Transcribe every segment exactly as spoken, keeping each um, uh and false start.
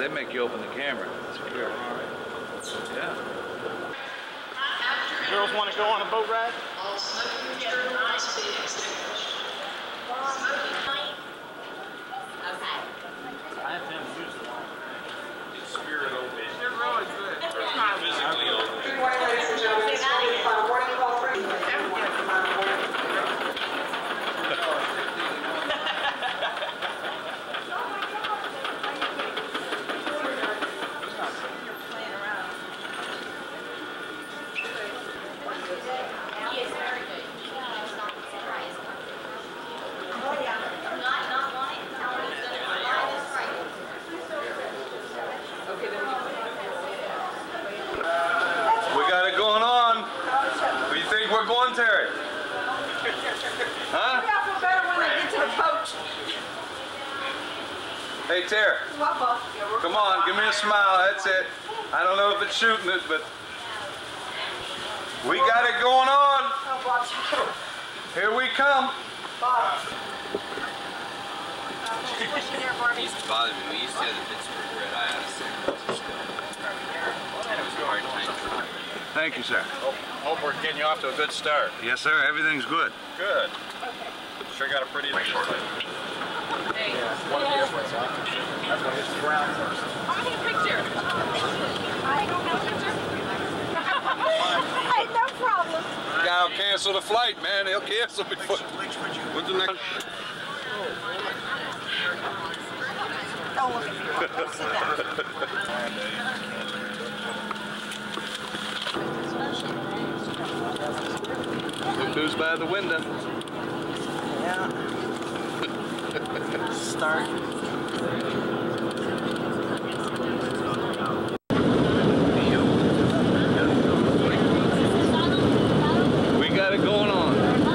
they make you open the camera. It's weird. Yeah. Girls want to go on a boat ride? All smoking material must be extinguished. Okay. I have to use the one. Spirit over it. They're really good. Physically over it. Good morning, ladies and gentlemen. This will be final warning call for you. Terry? Huh? I feel better when I get to the coach. Hey, Terry. Come on, give me a smile. That's it. I don't know if it's shooting it, but we got it going on. Here we come. It used to bother me. We used to have the Pittsburgh Red Eye out of San Francisco. It was a hard time trying. Thank you, sir. Hope, hope we're getting you off to a good start. Yes, sir. Everything's good. Good. Sure got a pretty nice short leg. One of the airplanes, huh? That's why it's ground first. I need a picture. I don't have a picture. Hey, no problem. The guy will cancel the flight, man. He'll cancel before. What's the next? Don't look at me. Don't sit down. Look who's by the window. Yeah. Start. We got it going on.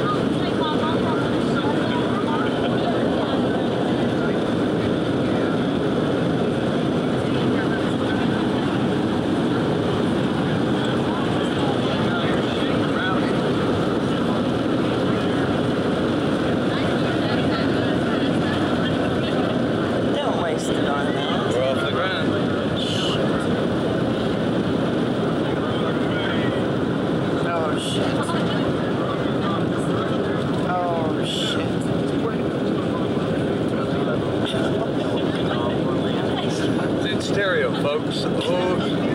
Stereo, folks. Oh.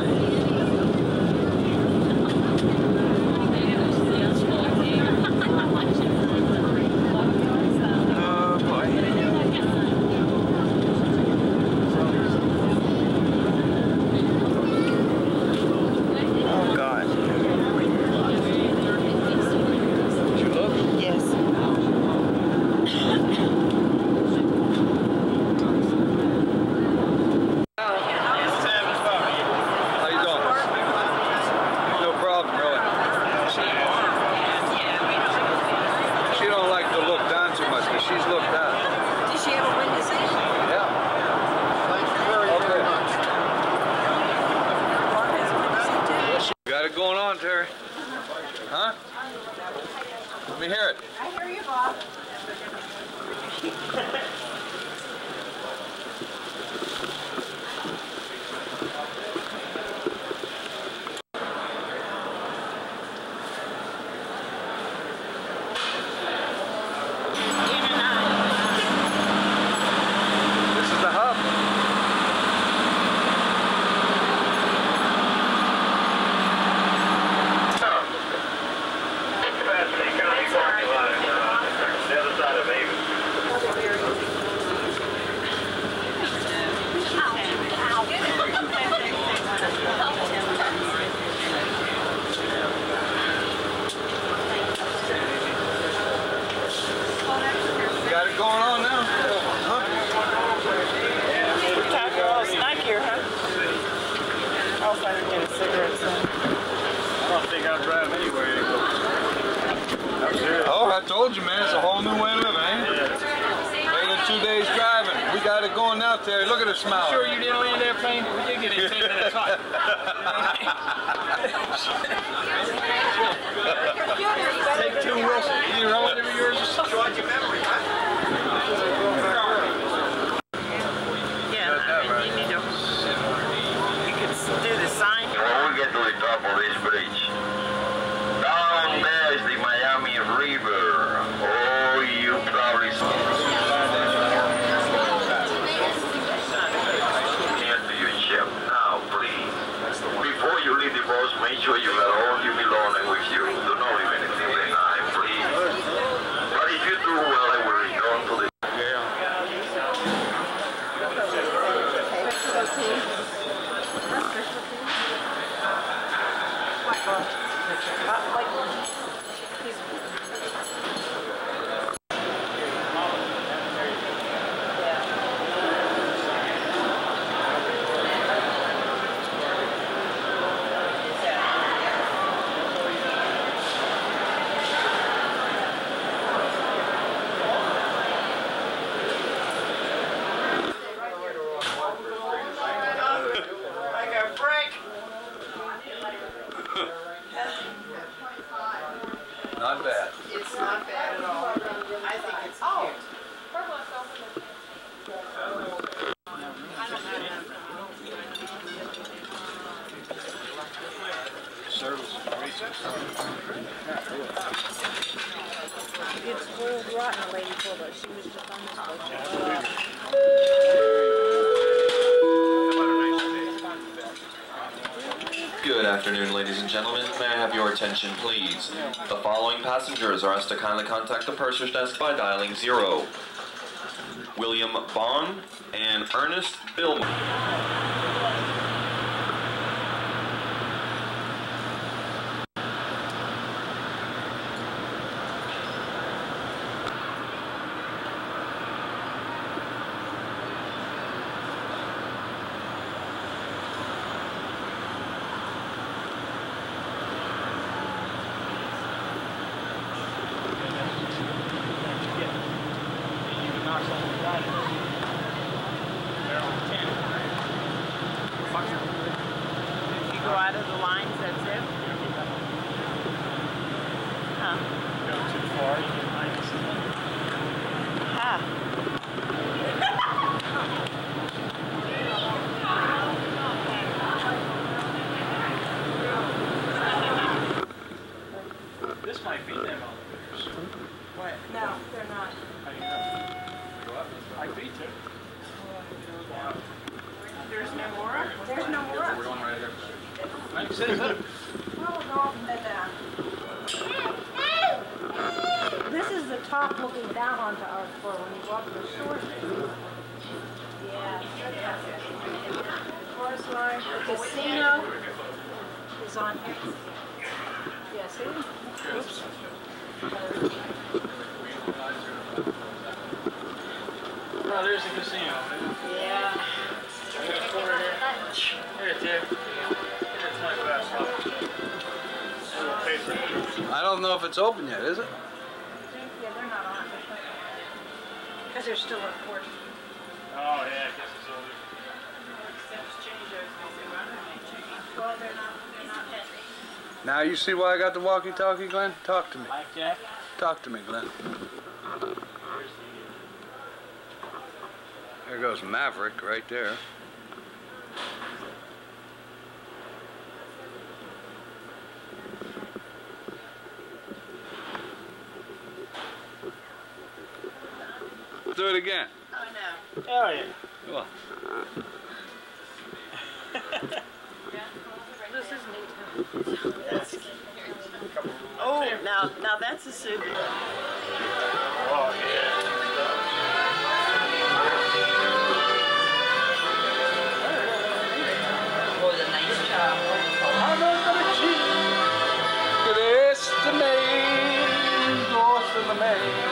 Going on, Terry? Huh? Let me hear it. I hear you, Bob. This is the hub. Got it going on now. Huh? We're talking all snack here, huh? I'll find and get a cigarette soon. I don't think I'll drive anywhere. Oh, I told you, man. It's a whole new way of living, ain't it? Better than two days driving. We got it going now, Terry. Look at her smile. Sure you didn't land airplane? We did get it ten minutes hot. Take two, Wilson. You relative of yours? Jog your memory, huh? Yeah, I mean, you need to and gentlemen, may I have your attention, please? The following passengers are asked to kindly contact the purser's desk by dialing zero. William Bond and Ernest Billman. You go out of the lines, that's it? Huh. Go too far, you get minus. Huh. This might be them elevators. What? No, they're not. How do you know? Go up. I beat it. There's no more? There's no more. We're going right there. Well, no, uh, This is the top looking down onto our floor when you walk the shore. Yeah. Forest line, the casino is on here. Yeah, see? Oops. Oh, there's the casino. Yeah. Here it is. Here's my best one. I don't know if it's open yet, is it? Yeah, they're not on. Because they're still at port. Oh, yeah, I guess it's over. Well, they're not, they're not heavy. Now you see why I got the walkie-talkie, Glenn? Talk to me. Mike Jack? Talk to me, Glenn. There goes Maverick right there. Do it again. Oh, no. Oh, yeah. Well, This is neat. That's, oh, now, now that's a souvenir. Oh, yeah. Was a nice job. look at this, the main, north of the main.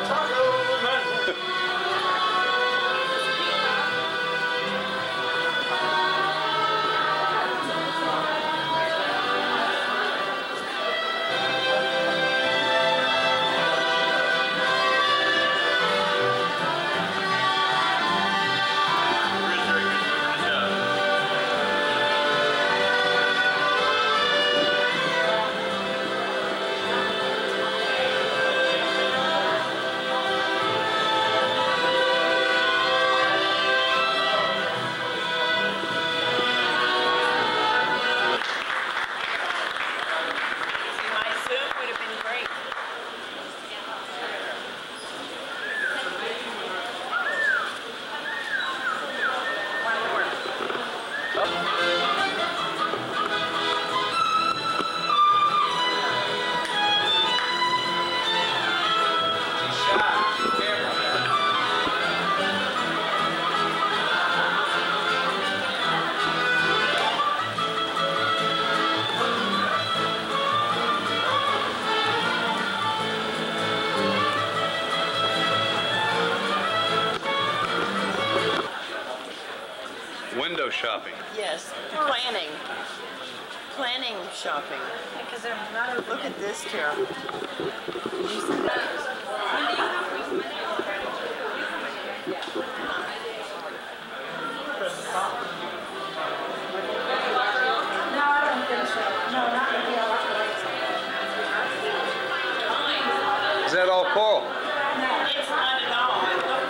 Window shopping. Yes, planning. Planning shopping. Because they're not open. Look at this, Tara. Did you see that? No, I don't think so. No, not with the electric. Is that all coral? It's not at all.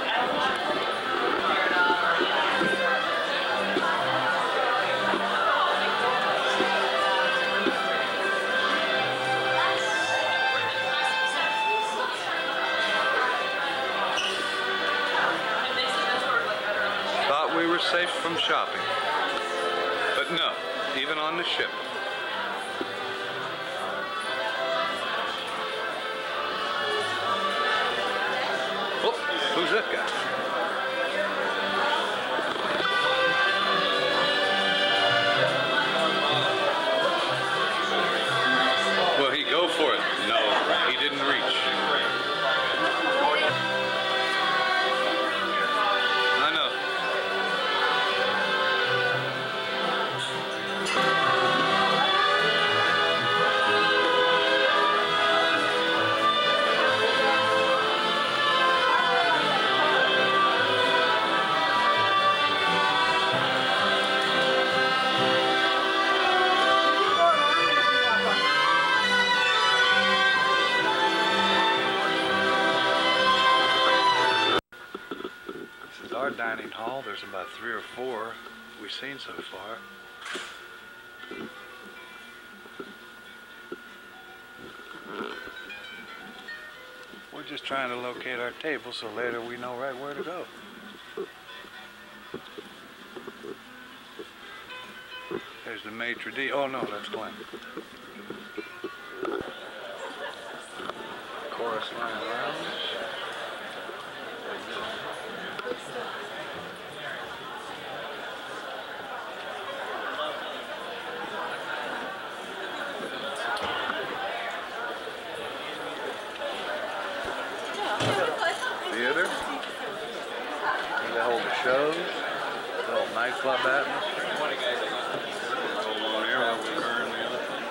Thought we were safe from shopping. But no, even on the ship. Who's that guy? Will he go for it? No, he didn't reach. I know. Our dining hall, there's about three or four we've seen so far. We're just trying to locate our table so later we know right where to go. There's the maitre d'. Oh no, that's Glenn. Chorus line lounge. Theater. They hold the shows. The little nightclub atmosphere. Hold on here while we burn the other thing.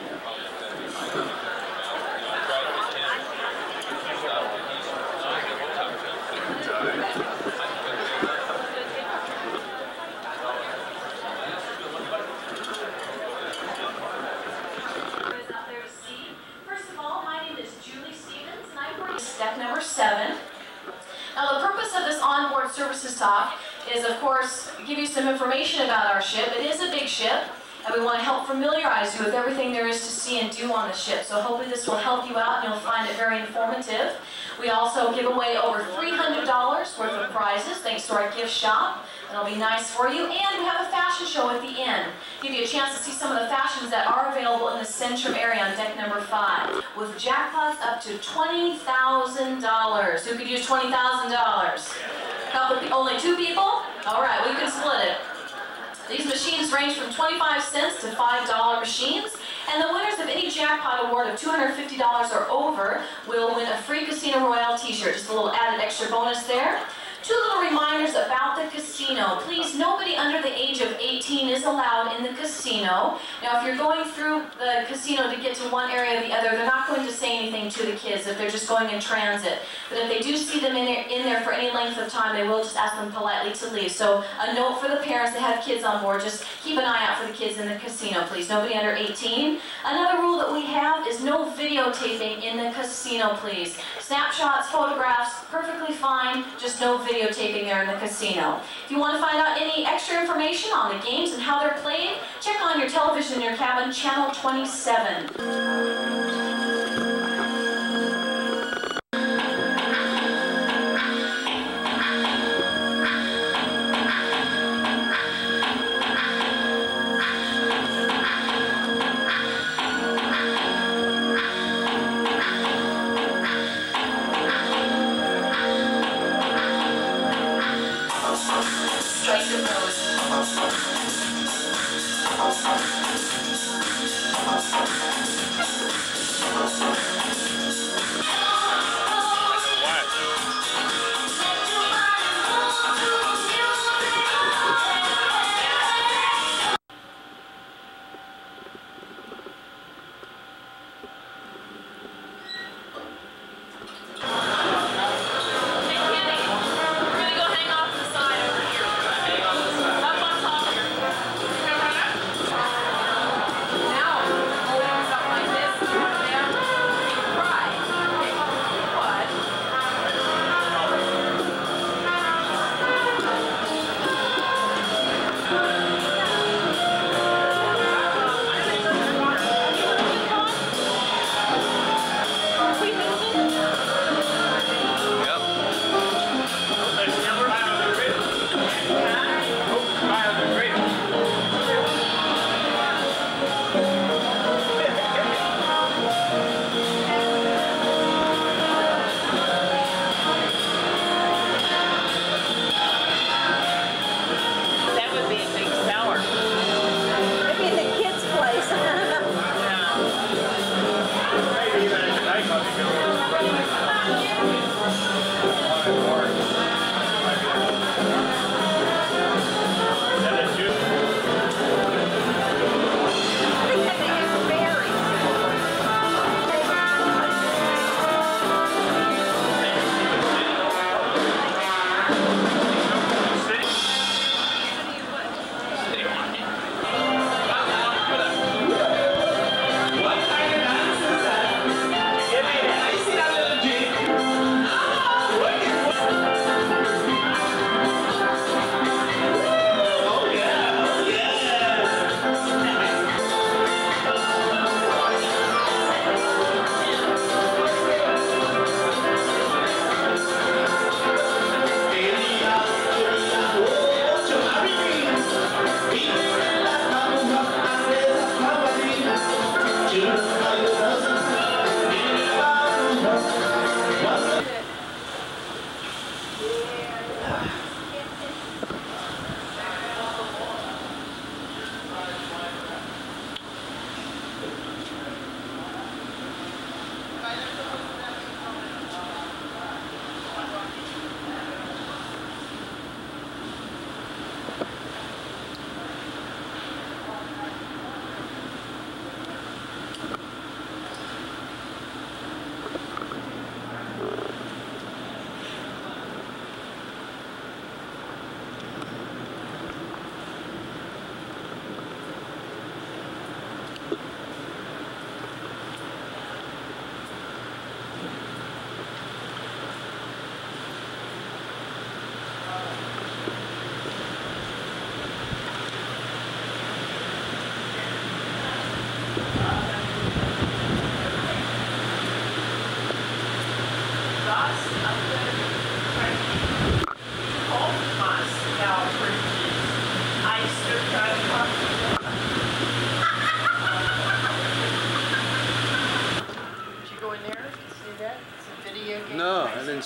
First of all, my name is Julie Stevens, and I bring step number seven. Now, the purpose of this onboard services talk is, of course, give you some information about our ship. It is a big ship, and we want to help familiarize you with everything there is to see and do on the ship. So hopefully this will help you out, and you'll find it very informative. We also give away over three hundred dollars worth of prizes, thanks to our gift shop. It'll be nice for you. And we have a fashion show at the end. Give you a chance to see some of the fashions that are available in the Centrum area on deck number five. With jackpots up to twenty thousand dollars. Who could use twenty thousand dollars? Couple, only two people? All right, we can split it. These machines range from twenty-five cents to five dollar machines. And the winners of any jackpot award of two hundred fifty dollars or over will win a free Casino Royale t-shirt. Just a little added extra bonus there. Two little reminders about the casino. Please, nobody under the age of eighteen is allowed in the casino. Now, if you're going through the casino to get to one area or the other, they're not going to say anything to the kids if they're just going in transit. But if they do see them in there, in there for any length of time, they will just ask them politely to leave. So a note for the parents that have kids on board, just keep an eye out for the kids in the casino, please. Nobody under eighteen. Another rule that we have is no videotaping in the casino, please. Snapshots, photographs, perfectly fine, just no videotaping there in the casino. If you want to find out any extra information on the games and how they're played, check on your television in your cabin, channel twenty-seven. Strike the Now, hold on, something like this.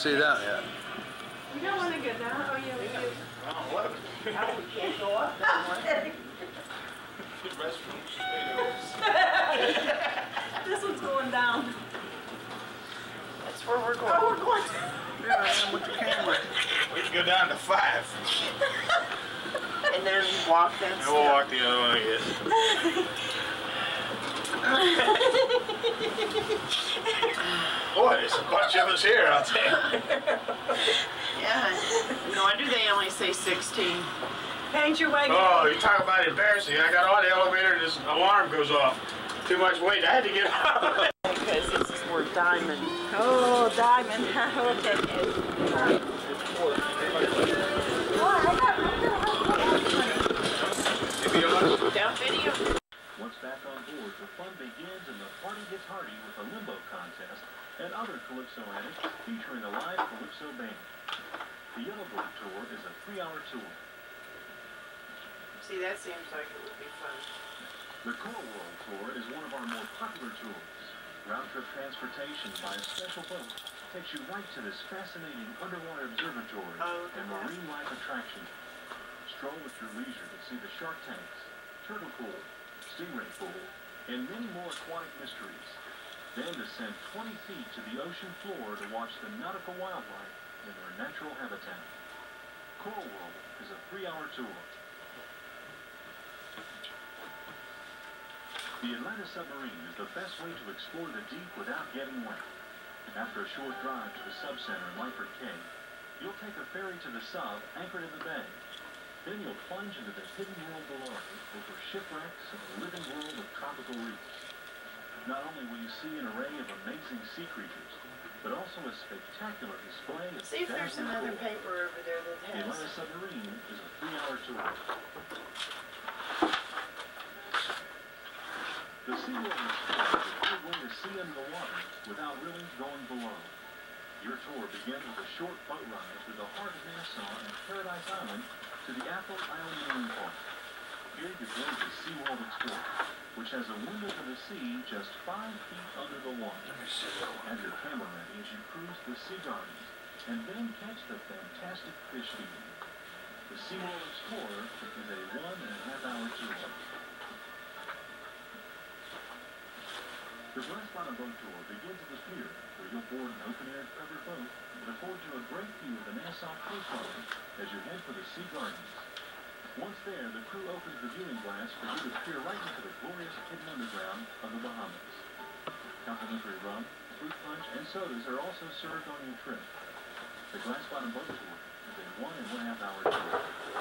see that yet. We don't want to get down. Oh, yeah, we do. Round eleven. Oh, we can't go up that one. This one's going down. That's where we're going. Oh, we're going. Yeah, I am with the camera. We can go down to five. And then walk that And we'll walk the other one, I guess. Boy, there's a bunch of us here, I'll tell you. Yeah. No wonder they only say sixteen. Paint your wagon. Oh, you talk about embarrassing. I got on the elevator and this alarm goes off. Too much weight. I had to get out. Because this is where Diamond. Oh, Diamond. We'll take it. Down video. Once back on board, the fun begins and the party gets hearty with a limbo contest and other Calypso antics featuring a live Calypso band. The Yellowbird Tour is a three-hour tour. See, that seems like it would be fun. The Coral World Tour is one of our more popular tours. Round-trip transportation by a special boat takes you right to this fascinating underwater observatory Oh, and marine life attraction. Stroll at your leisure to see the shark tanks, turtle pool, stingray pool, and many more aquatic mysteries. Then descend twenty feet to the ocean floor to watch the nautical wildlife in their natural habitat. Coral World is a three-hour tour. The Atlanta Submarine is the best way to explore the deep without getting wet. After a short drive to the sub-center in Lyford Cay, you'll take a ferry to the sub anchored in the bay. Then you'll plunge into the hidden world below over shipwrecks and the living world of tropical reefs. Not only will you see an array of amazing sea creatures, but also a spectacular display of See if there's dazzling another gold. paper over there that The has. Atlanta Submarine is a three-hour tour. The SeaWorld Explorer is a way to see under the water without really going below. Your tour begins with a short boat ride through the heart of Nassau and Paradise Island to the Athol Island Marine Park. Here you board the SeaWorld Explorer, which has a window to the sea just five feet under the water. Have your camera ready as you cruise the Sea Gardens, and then catch the fantastic fish feeding. The SeaWorld Explorer is a one and a half hour tour. The Glass Bottom Boat Tour begins at the pier, where you'll board an open-air covered boat and afford you a great view of the Nassau coastline as you head for the Sea Gardens. Once there, the crew opens the viewing glass for you to peer right into the glorious hidden underground of the Bahamas. Complimentary rum, fruit punch, and sodas are also served on your trip. The Glass Bottom Boat Tour is a one and one half hour tour.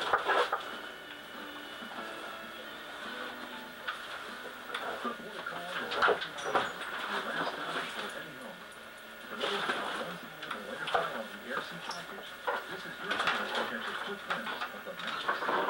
The Port of Call is your last stop before heading home. For those who are once again the later flight on the Air Sea package, this is your chance to catch a quick glimpse of the magic sea.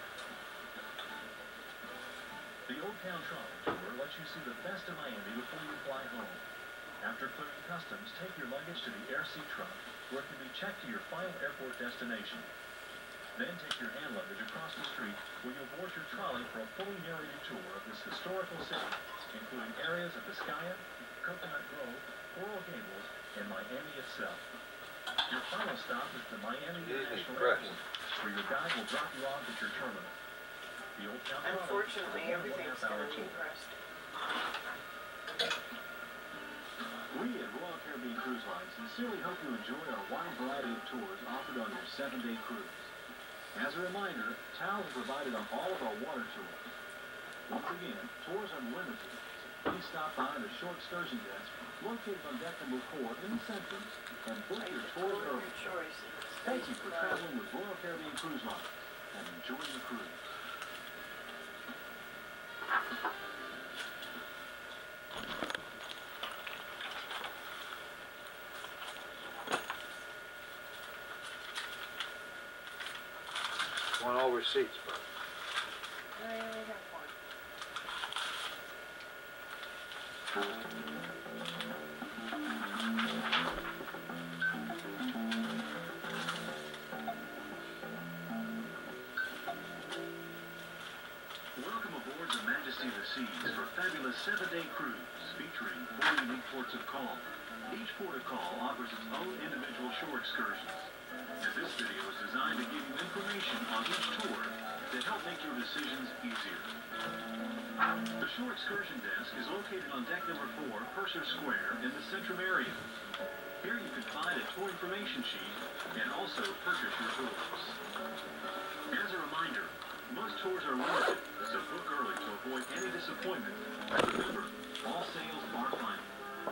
The Old Town Trolley Tour lets you see the best of Miami before you fly home. After clearing customs, take your luggage to the Air Sea truck, where it can be checked to your final airport destination. Then take your hand luggage across the street, where you'll board your trolley for a fully narrated tour of this historical city, including areas of Biscaya, Coconut Grove, Coral Gables, and Miami itself. Your final stop is the Miami International Airport, where your guide will drop you off at your terminal. The Old Town Trolley Unfortunately, is a everything's one and a half hour going to be tour. pressed. We at Royal Caribbean Cruise Line sincerely hope you enjoy our wide variety of tours offered on your seven-day cruise. As a reminder, towels are provided on all of our water tours. Once again, tours unlimited, so please stop by the short excursion desk located on deck number four in the Centrums and book your tours early. Thank you for traveling with Royal Caribbean Cruise Line and enjoy your cruise. Want all receipts first. I only have one. Welcome aboard the Majesty of the Seas for a fabulous seven-day cruise featuring four unique ports of call. Each port of call offers its own individual shore excursions. And this video is designed to give you information on each tour to help make your decisions easier. The shore excursion desk is located on deck number four, Purser Square, in the Centrum area. Here you can find a tour information sheet and also purchase your tours. As a reminder, most tours are limited, so book early to avoid any disappointment. Remember, all sales are final.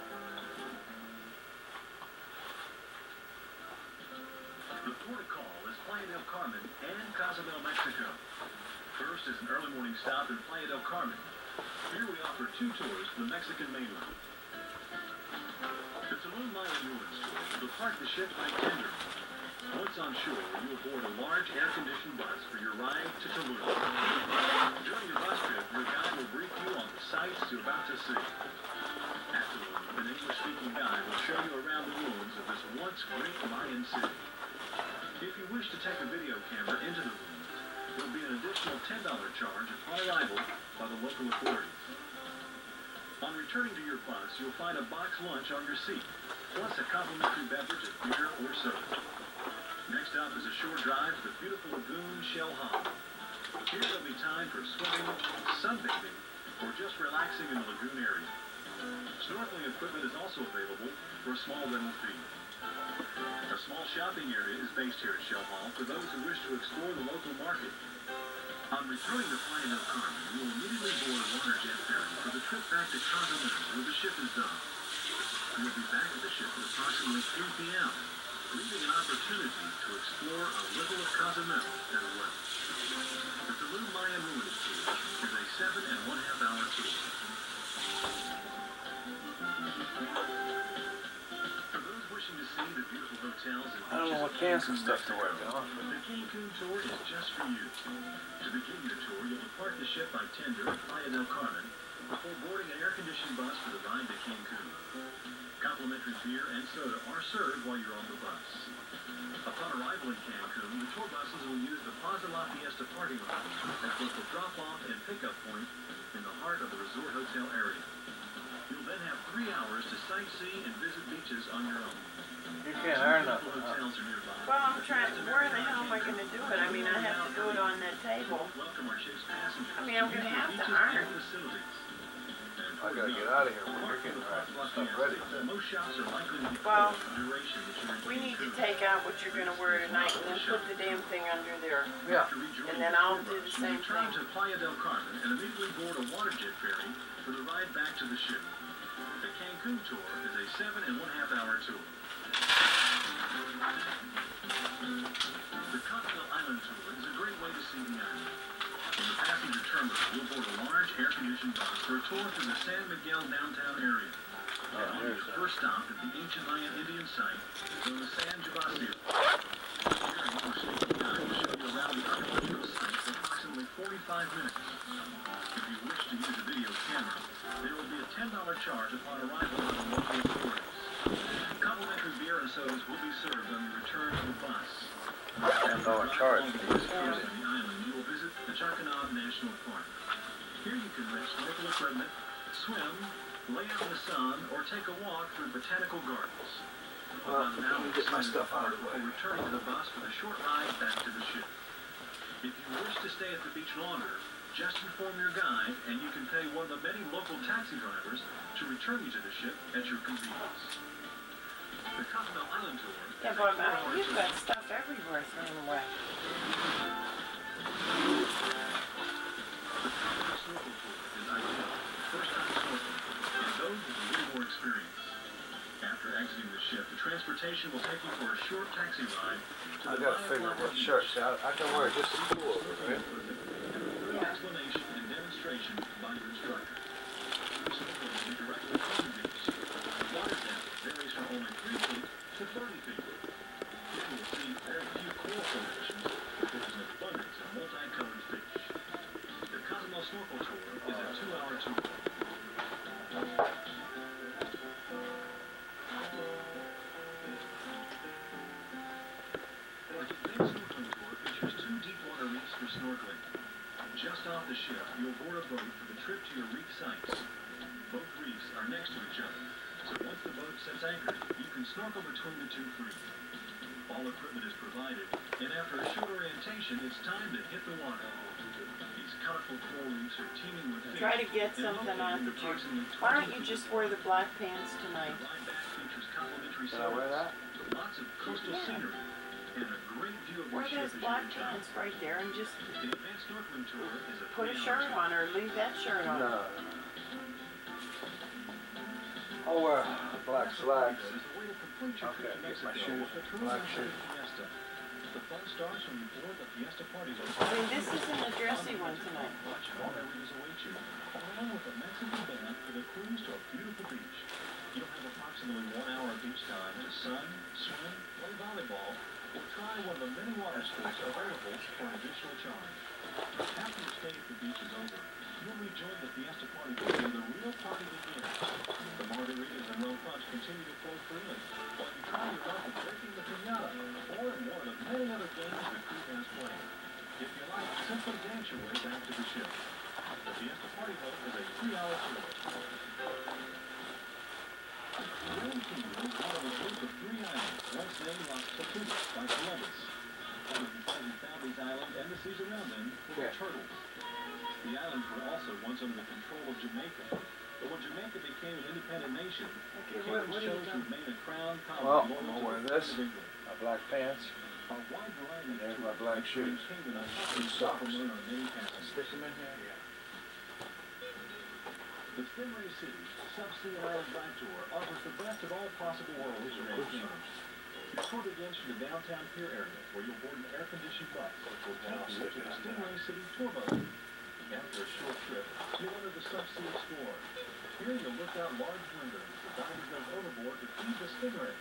The port of call is Playa del Carmen and Cozumel, Mexico. First is an early morning stop in Playa del Carmen. Here we offer two tours to the Mexican mainland. The Tulum Mayan Ruins tour will depart the ship by tender. Once on shore, you will board a large air-conditioned bus for your ride to Tulum. During your bus trip, your guide will brief you on the sights you're about to see. At Tulum, an English-speaking guide will show you around the ruins of this once great Mayan city. If you wish to take a video camera into the ruins, there will be an additional ten dollars charge upon arrival by the local authorities. On returning to your bus, you'll find a box lunch on your seat, plus a complimentary beverage of beer or soda. Next up is a shore drive to the beautiful lagoon Shell Hollow. Here there'll be time for swimming, sunbathing, or just relaxing in the lagoon area. Snorkeling equipment is also available for a small rental fee. A small shopping area is based here at Shell Hall for those who wish to explore the local market. On returning to Playa del Carmen, you will immediately board a water jet ferry for the trip back to Cozumel, where the ship is docked. You will be back at the ship at approximately three p m, leaving an opportunity to explore a little of Cozumel as well. The Tulum Mayan Ruins tour is a seven and one half hour tour. For those wishing to see the beautiful hotels and I don't know what Kansas stuff to wear, Bill. the Cancun tour is just for you. To begin your tour, you'll depart the ship by tender at Playa del Carmen before boarding an air-conditioned bus for the ride to Cancun. Complimentary beer and soda are served while you're on the bus. Upon arrival in Cancun, the tour buses will use the Plaza La Fiesta parking lot as both the drop-off and pickup point in the heart of the resort hotel area. You'll then have three hours to sightsee and visit beaches on your own. You can't earn nothing. Hotels are nearby. Well, I'm trying to, where the hell am I gonna do it? I mean, I have to do it on that table. Welcome our ship's passengers. I mean, I'm gonna have to Beaches earn. and facilities. And I gotta get out of here when you're getting our stuff ready. most shops are likely to be Well, closed for the duration that you're in We need to Cancun. take out what you're gonna wear tonight and then put the damn thing under there. Yeah. After rejoining And then the I'll tour do bus, the you same return thing. to Playa del Carmen and immediately board a water jet ferry for the ride back to the ship. The Cancun tour is a seven and one half hour tour. The Cozumel Island tour is a great way to see the island. In the passenger terminal, you'll board a large air-conditioned bus for a tour through the San Miguel downtown area. Oh, And on there's your that. first stop at the ancient Mayan Indian site, known as San Gervasio. Here, our speaking guide will show you around the archaeological site for approximately forty-five minutes. If you wish to use a video camera, there will be a ten dollars charge upon arrival by the local authorities. Complimentary beer and sodas will be served on your return to the bus. ten dollar charge. On the east coast of the island, you will visit the Chacanab National Park. Here you can rent snorkel equipment, swim, lay out in the sun, or take a walk through botanical gardens. Well, About an hour let me get my inside the stuff out park of the way. before returning to the bus for the short ride back to the ship. If you wish to stay at the beach longer, just inform your guide and you can pay one of the many local taxi drivers to return you to the ship at your convenience. The Cozumel Island tour Yeah, is a but four-hour uh, you've tour. got stuff everywhere thrown away. The Cozumel Snorkel Tour is ideal for first-time snorkeling and those with a little more experience. After exiting the ship, the transportation will take you for a short taxi ride to I the gotta Maya figure Plaza what Beach. shirts out. I can wear just a pullover, right? An explanation and demonstration by your instructor. Snorkeling will be directly from the beach. Water depth varies from only three feet to thirty feet. You will see very few coral formations, but there is an abundance of multicolored fish. The Cozumel Snorkel Tour is a two-hour tour. The Cancun Snorkeling Tour features two deep water reefs for snorkeling. Just off the ship, you'll board a boat for the trip to your reef sites. Both reefs are next to each other, So once the boat sets anchored, you can snorkel between the two freely. All equipment is provided, and after a short orientation, it's time to hit the water. These colorful coral reefs are teeming with fish. Try to get something off the jig. Why don't you just wear the black pants tonight? The ride back features complimentary Did I wear that? service, lots of coastal Yeah. scenery, and a great view of Wear your those ship as black you reach out. pants right there and just The advanced snorkeling tour is a put a three-hour shirt tour. on or leave that shirt on. No. I'll wear black slacks. Is the way to complete your Okay, trip to get my Mexico shoes, with the Cruise black Unlimited shoes. Fiesta. The fun starts when you board the Fiesta party boat. I mean, this isn't a dressy one tonight. Watch all beverages await you, along with a Mexican band for the cruise to a beautiful beach. You'll have approximately one hour of beach time to sun, swim, play volleyball, or try one of the many water sports available for an additional charge. After your stay at the beach is over, you'll rejoin the Fiesta party boat where the real party begins. The margaritas and rum punch continue to flow freely, while you try your luck at breaking the piñata, or in one of the many other games the crew has planned. If you like, simply dance your way back to the ship. The Fiesta party boat is a three-hour tour. The Grand Kingdom is one of a group of three islands, once named Las Tortugas by Columbus. Columbus because he found these islands and the seas around them full of turtles. The islands were also once under the control of Jamaica. But when Jamaica became an independent nation, the Okay, what, kingdom what are you chose to doing? remain a crown colony Well, loyal I'll to wear the this. Queen of England. My black pants. A wide variety of There's my tours black make shoes. the Kingdom a popular These socks. supplement on many passengers. Stick them in here. Yeah. The Stingray City Subsea and Island Drive Tour offers the best of all possible worlds for Grand Kingdom. Your tour begins from the downtown pier area, where you'll board an air-conditioned bus, which will take you to the Stingray City tour boat. After a short trip, you'll enter the Subsea Explorer. Here you'll look out large windows. The divers go overboard to feed the stingray.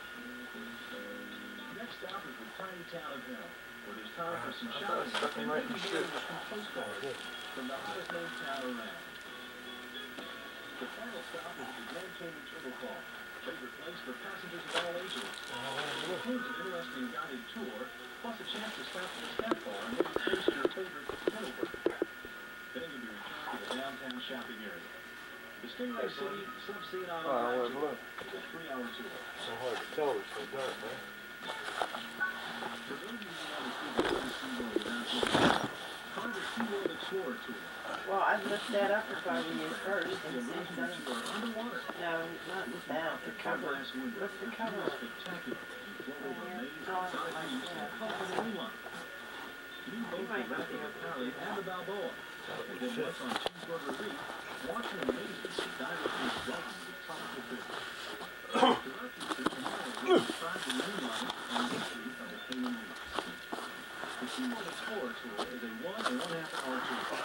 Next stop is the tiny town of Hell, where there's time for some I thought I shopping stuck 'em and right in maybe the hearing shoe. some postcards from the hottest known town around. The final stop is the Grand Cayman Turtle Farm, a favorite place for passengers of all ages. It includes an interesting guided tour, plus a chance to stop at the snack bar and maybe taste your favorite turtle burger. Then you'll be returned to the downtown shopping area. The Stingray City Subsea and Island Oh, I wear Drive blue. Tour is a three-hour tour. So hard to tell. It's so dark, man. For those of you who want to see the SeaWorld without getting try the SeaWorld Explorer Tour. Well, I'd lift that up if I were you first and The see if illusion that. that you are underwater. No, not with that. The cover. Glass window. Lift the cover It's up. spectacular. You float over Yeah, maze, no, I don't side like views, that. and colorful moonlight. You both might the not wreck be of the able to Pally and the Balboa. And then once on Cheeseburger Reef, watch in amazement as divers can welcome the tropical fish. Throughout these trips, you will describe the moonlight and history of the Cayman Reefs. The SeaWorld Explorer Tour is a one and one half hour tour.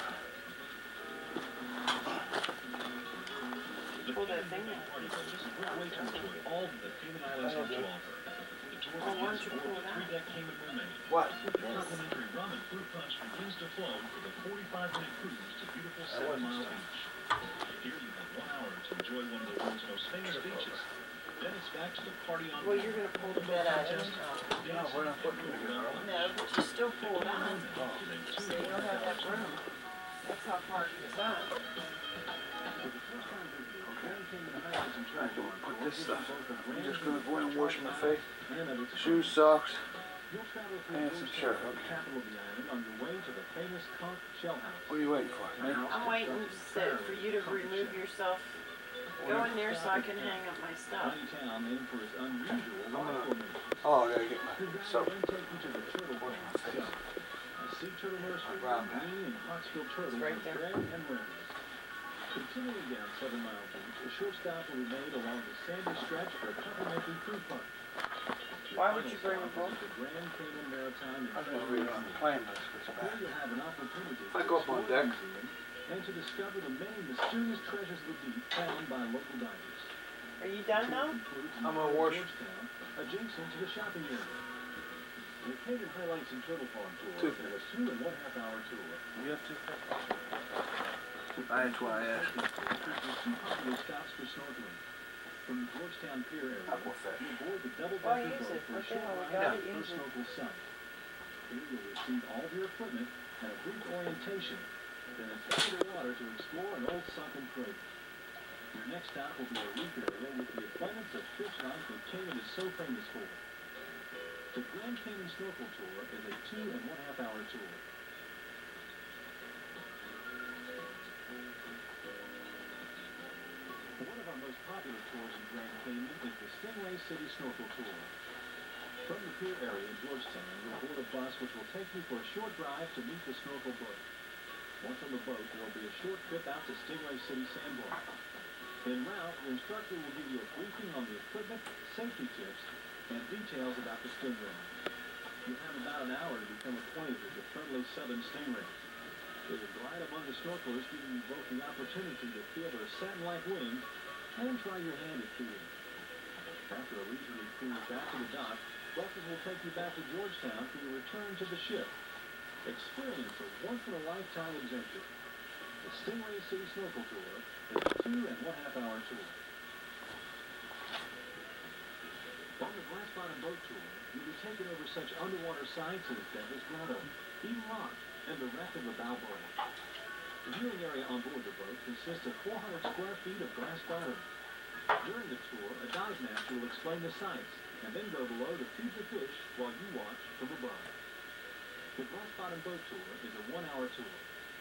The Pull that Cayman thing Birthday out. Party Boat is a great way to enjoy all that the Cayman Islands have to offer. The tour Oh, why don't begins you aboard pull the it out? three-deck Cayman Mermaid. What? Complimentary rum and fruit punch begins to flow for the forty-five minute cruise to beautiful Seven Mile Beach. Here you have one hour to enjoy one of the world's most famous beaches. Then it's back to the party on Well, you're gonna pull the bed out anyhow. No, we're not putting it in. No, but you still pull it out. So you don't have that room. That's how far it goes out. Put this stuff. I'm just gonna go in and wash my face. Shoes, socks, and some shirt. Okay. Capital of the island on your way to the famous conch shell house. What are you waiting for, man? I'm waiting to- for you to remove yourself. Go in there so I can hang up my stuff. Tiny town named for its unusual rock gonna- formation. Oh, I gotta get my Then soap. take you to the turtle farm itself. A sea turtle nursery brown with green and Hartsfield turtles It's right are there. bred and raised. Continuing down Seven Mile Beach, a short stop will be made along the sandy stretch for a complimentary fruit punch. Why would you bring a book? The Grand Cayman Maritime I'm gonna read it on the plane, but it's Here bad. you'll have an opportunity I to go up on explore deck. the museum and to discover the many mysterious treasures of the deep found by local divers. Are you done now? I'm gonna wash. Georgetown, adjacent to the shopping area. The Cayman Highlights and Turtle Farm Tour Two. is a two and one half hour tour. You have to. That's why I asked you. Features two popular stops for snorkeling. From the Georgetown Pier area, Aquafit. you'll board the double Well, decker use boat it. for a What the short hell, we ride gotta to the use first it. snorkel site. Here you'll receive all of your equipment and a brief orientation, then it's into the water to explore an old sunken crater. Your next stop will be a reef area with the abundance of fish life that Cayman is so famous for. The Grand Cayman Snorkel Tour is a two and one half hour tour. One of our most popular tours in Grand Cayman is the Stingray City Snorkel Tour. From the pier area in Georgetown, you'll board a bus which will take you for a short drive to meet the snorkel boat. Once on the boat, there will be a short trip out to Stingray City Sandbar. En route, your instructor will give you a briefing on the equipment, safety tips, and details about the Stingray. You'll have about an hour to become acquainted with the friendly southern stingray. They will glide among the snorkelers, giving you both the opportunity to feel their satin-like wings and try your hand at feeding. After a leisurely cruise back to the dock, buses will take you back to Georgetown for your return to the ship. Experience a once-in-a-lifetime adventure. The Stingray City Snorkel Tour is a two and one half hour tour. On the Glass Bottom Boat Tour, you'll be taken over such underwater sights as Devil's Grotto, Eden Rock, and the wreck of the Balboa. The viewing area on board the boat consists of four hundred square feet of glass bottom. During the tour, a dive master will explain the sights, and then go below to feed the fish while you watch from above. The Glass Bottom Boat Tour is a one hour tour.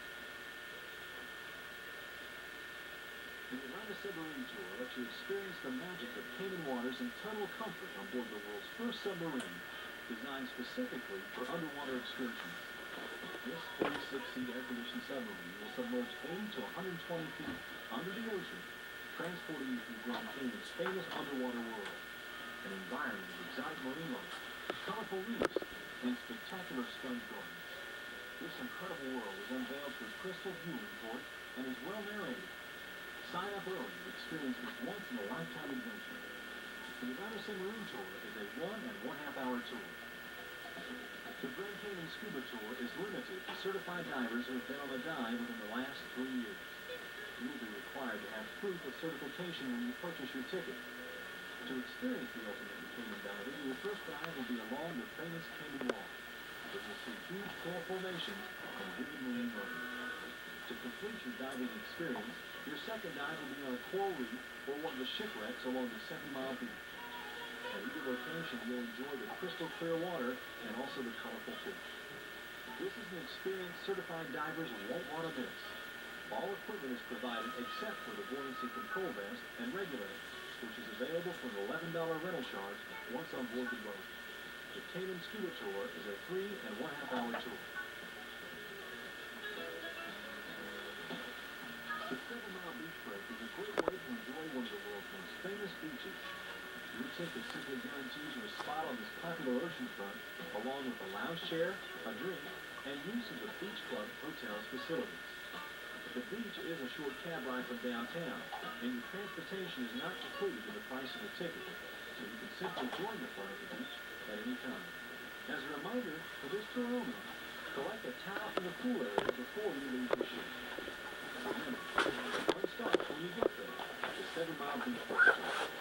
The Atlanta Submarine Tour lets you experience the magic of Cayman waters and tunnel comfort on board the world's first submarine, designed specifically for underwater excursions. This forty-six seat air-conditioned submarine will submerge eighty to one hundred twenty feet under the ocean, transporting you through Grand Cayman's famous underwater world, an environment of exotic marine life, colorful reefs, and spectacular sponge gardens. This incredible world is unveiled through crystal view report and is well narrated. Sign up early to experience this once-in-a-lifetime adventure. The Atlanta Submarine Tour is a one and one half hour tour. The Grand Cayman Scuba Tour is limited to certified divers who have been on a dive within the last three years. You will be required to have proof of certification when you purchase your ticket. To experience the ultimate in Cayman diving, your first dive will be along the famous Cayman Wall, which will see huge coral formations and vivid marine life. To complete your diving experience, your second dive will be on a coral reef or one of the shipwrecks along the Seven Mile Beach. At either location, you'll enjoy the crystal clear water and also the colorful fish. This is an experience certified divers won't want to miss. All equipment is provided except for the buoyancy control vest and regulator, which is available for an eleven dollar rental charge once on board the boat. The Cayman Scuba Tour is a three and one half hour tour. The Seven Mile Beach Break is a great way to enjoy one of the world's most famous beaches. Your ticket simply guarantees you a spot on this popular oceanfront, along with a lounge chair, a drink, and use of the Beach Club Hotel's facilities. The beach is a short cab ride from downtown, and your transportation is not included in the price of the ticket, so you can simply join the fun at the beach at any time. As a reminder, for this tour only, collect a towel from the pool area before you leave the ship. Remember, fun starts when you get there. The Seven Mile Beach Break.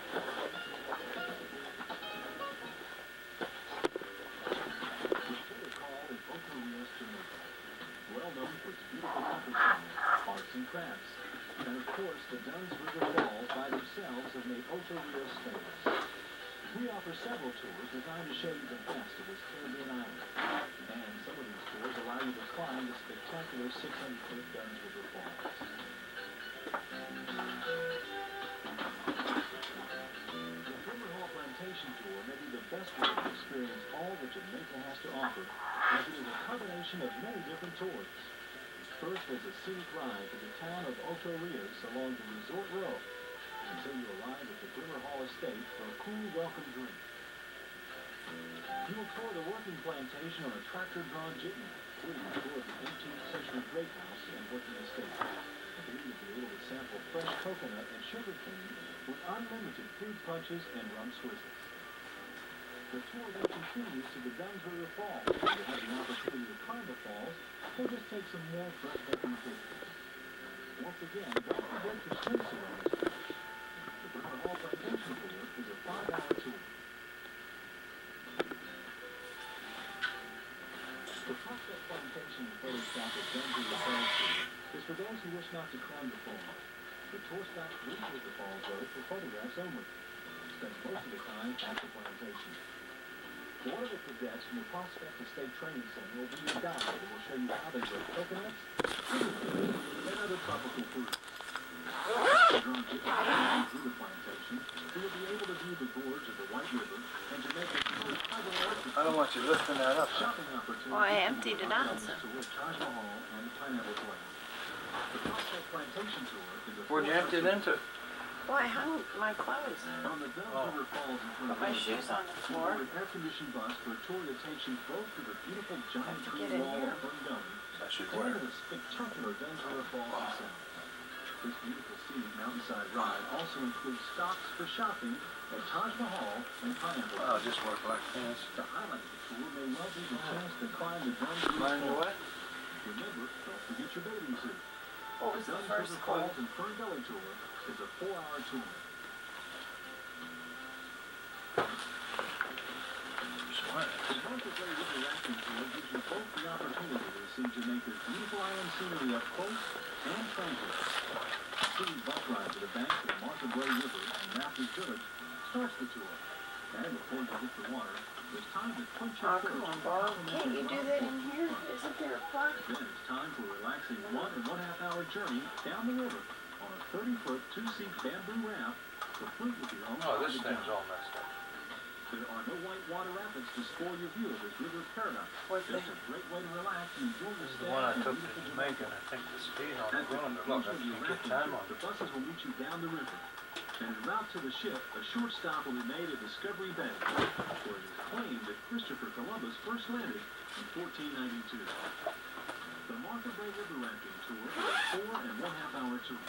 Well known for its beautiful countryside, arts and crafts, and of course the Dunn's River Falls by themselves have made Ocho Rios famous. We offer several tours designed to show you the best of this Caribbean island, and some of these tours allow you to climb the spectacular six hundred foot Dunn's River Falls. The Bremer Hall Plantation Tour may be the best way to experience all that Jamaica has to offer, as it is a combination of many different tours. First, there's a scenic ride to the town of Ocho Rios along the Resort Road until you arrive at the Bremer Hall Estate for a cool welcome drink. You will tour the working plantation on a tractor-drawn jitney, including a tour of the eighteenth century grape house and working estate. You will be able to sample fresh coconut and sugar cane with unlimited fruit punches and rum swizzles. The tour then continues to the Dunn's River Falls, where you have the opportunity to climb the falls or just take some more breathtaking pictures. Once again, don't forget your swimsuit on this trip. The Bremer Hall Plantation Tour is a five hour tour. The Prospect Plantation and Photo Stop at Dunn's River Falls Tour is for those who wish not to climb the falls. The tour stops briefly at the falls road for photographs only. Spends most of the time at the plantation. One of the cadets from the Prospector State Training Center will be your guide and will show you how they grow coconuts, sugarcane, and other tropical fruits. Drunk through the plantation, you will be able to view the gorge of the White River and to make a first hydroelectric I don't want you lifting that up. shopping opportunity. Well, I emptied it out, so. Tour of Taj Mahal and the Pineapple Plain. The Prospect Plantation Tour is a Where'd you empty it into? Well, I hung my clothes. On the Bell Oh. River Falls in front Put my shoes on the floor. An air-conditioned bus for a tour that takes you both to the beautiful giant Have to tree get in wall here. of Fern Gully That should and work. to the spectacular Dunsmore Falls itself. This beautiful scenic mountainside ride also includes stops for shopping at Taj Mahal and Pineapple. Oh, it'll just work like this. The highlight of the tour may well be the chance to climb the Dunsmore Mind your Falls. what? Remember, don't forget your bathing suit. What was the Duns first River quote? Falls and Fern Gully tour is a four-hour tour. The Martha Gray River Rafting Tour gives you both the opportunity to see Jamaica's beautiful island scenery up close and tranquil. A city bus ride to the banks of the Martha Gray River and Rapids Village starts the tour. And before you hit the water, there's time to quench your Oh, thirst. come on, Bob. Can't you do that in here? Isn't there a park? Then it's time for a relaxing one and one half hour journey down the river on a thirty foot two seat bamboo raft, complete with your own Oh, this private thing's dock. all messed up. There are no white water rapids to spoil your view of this river paradise. What's It's that? a great way to relax and enjoy your This is stay the one I in took to beautiful Jamaica, and I think the speed on At it the running, look, conclusion I of your can get rafting time trip, on the it. buses will meet you down the river. And en route to the ship, a short stop will be made at Discovery Bay, where it is claimed that Christopher Columbus first landed in fourteen ninety-two. The Martha Gray River Rafting Tour is a four and one half hour tour.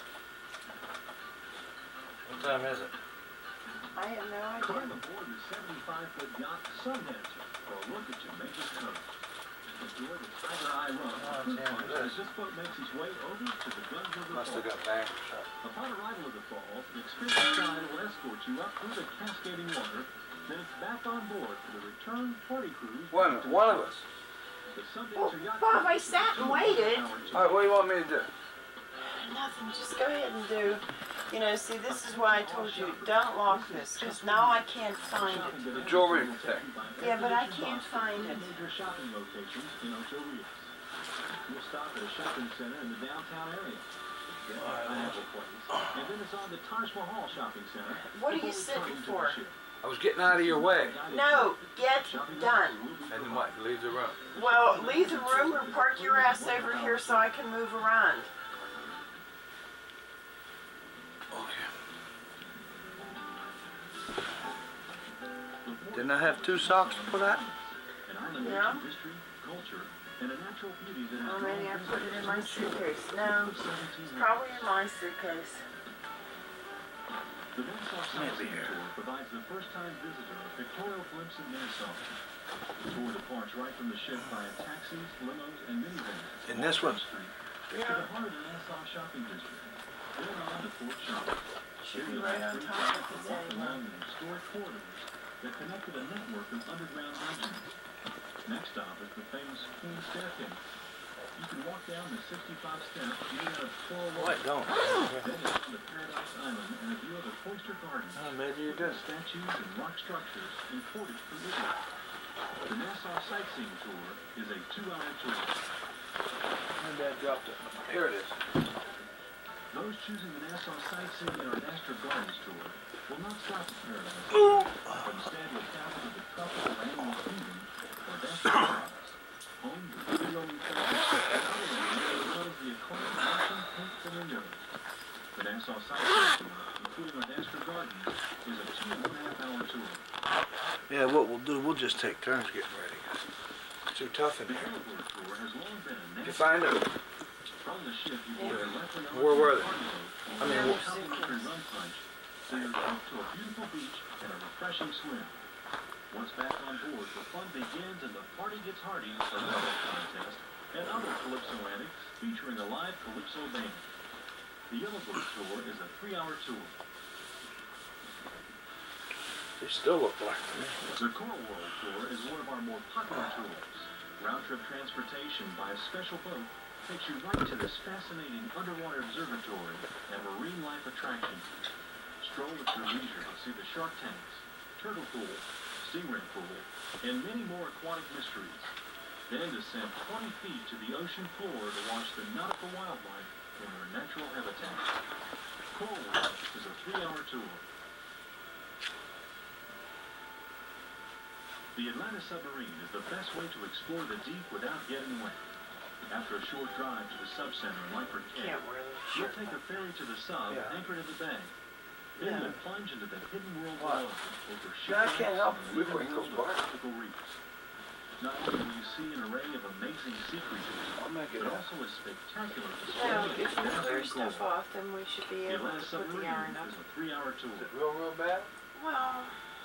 What time is it? I have no Climb idea. aboard the seventy-five foot yacht Sundancer for a look at Jamaica's coast. Enjoy the Tiger Eye Run Oh, on cruise it's lines in as this boat makes its way over to the Duns River Must have Falls. got banged or something. Upon arrival at the falls, an experienced guide will escort you up through the cascading water, then it's back on board for the return party cruise. One, to one the of us. The Well, Sundancer yacht Bob, I cruise is sat a and two waited. hour tour. All right, what do you want me to do? Nothing. Just go ahead and do. You know, see, this is why I told you, don't lock this, because now I can't find it. The jewelry thing. Yeah, but I can't find it. Major shopping locations in Ocho Rios. We'll stop at a shopping center in the downtown area. Then at Pineapple Place, and then it's on the Taj Mahal Shopping Center. What are you before sitting returning to the for? ship. I was getting out of your way. No, get done. And then what, leave the room? Well, leave the room or park your ass over here so I can move around. Didn't I have two socks to put out? An island rich Yeah. in history, culture, and a natural beauty that Oh, has maybe I drawn put it in my visitors since suitcase. the No, of seventeen it's probably in my suitcase. The Nassau Maybe Sightseeing here. Tour provides the first-time visitor a pictorial glimpse of Nassau. The tour departs right from the ship via taxis, limos, and minivans. In this one? Street to the heart of the Nassau shopping district. Then on to Fort Shopping. Should be Here right you'll on have free top time of to the walk table. along the historic corridors that connect to the network of underground mansions. Next stop is the famous Queen's Staircase. You can walk down the sixty-five steps made out of coral What, rock. don't? Then it's on to Paradise Island and a view of the Cloister Gardens. Oh, maybe you did. Statues and rock structures imported from Italy. The Nassau Sightseeing Tour is a two-hour tour. Maybe I dropped it. Here it is. Those choosing the Nassau Sightseeing and Nastra Gardens Tour will not stop at Paradise Island, but instead will travel to the tropical animal kingdom or Nastra Gardens, home to free roaming forests, as well as the acclaimed Russian pink flamingos. The Nassau Sightseeing Tour, including our Nastra Gardens, is a two and one half hour tour. Yeah, what we'll do, we'll just take turns getting ready. It's too tough in The here. Hillbrook Tour has long been a Did you national find it? From the ship, you board directly on Where were the they? party boat, I mean, on wh- a complimentary rum punch, so you're hooked to a beautiful beach and a refreshing swim. Once back on board, the fun begins and the party gets hearty with a love contest and other calypso antics featuring a live calypso band. The Yellowbook Tour is a three-hour tour. They still look black to me. The Coral World Tour is one of our more popular tours. Round-trip transportation by a special boat takes you right to this fascinating underwater observatory and marine life attraction. Stroll at your leisure to see the shark tanks, turtle pool, stingray pool, and many more aquatic mysteries. Then descend twenty feet to the ocean floor to watch the nautical wildlife in their natural habitat. Coral World is a three-hour tour. The Atlantis submarine is the best way to explore the deep without getting wet. After a short drive to the subcenter in Lightford Cay, you'll take a ferry to the sub Yeah. anchored in the bay. Then Yeah. you'll plunge into the hidden world of What? elephants over I shipwrecks can't help and it. We the wouldn't go world far. of tropical reefs. Not only will you see an array of amazing sea creatures, I'll make it but up. also a spectacular Well, display if of we clear dazzling stuff coral. off, then we should be The able Atlantis to put the submarine iron up. is a three-hour tour. Real, real bad? Well,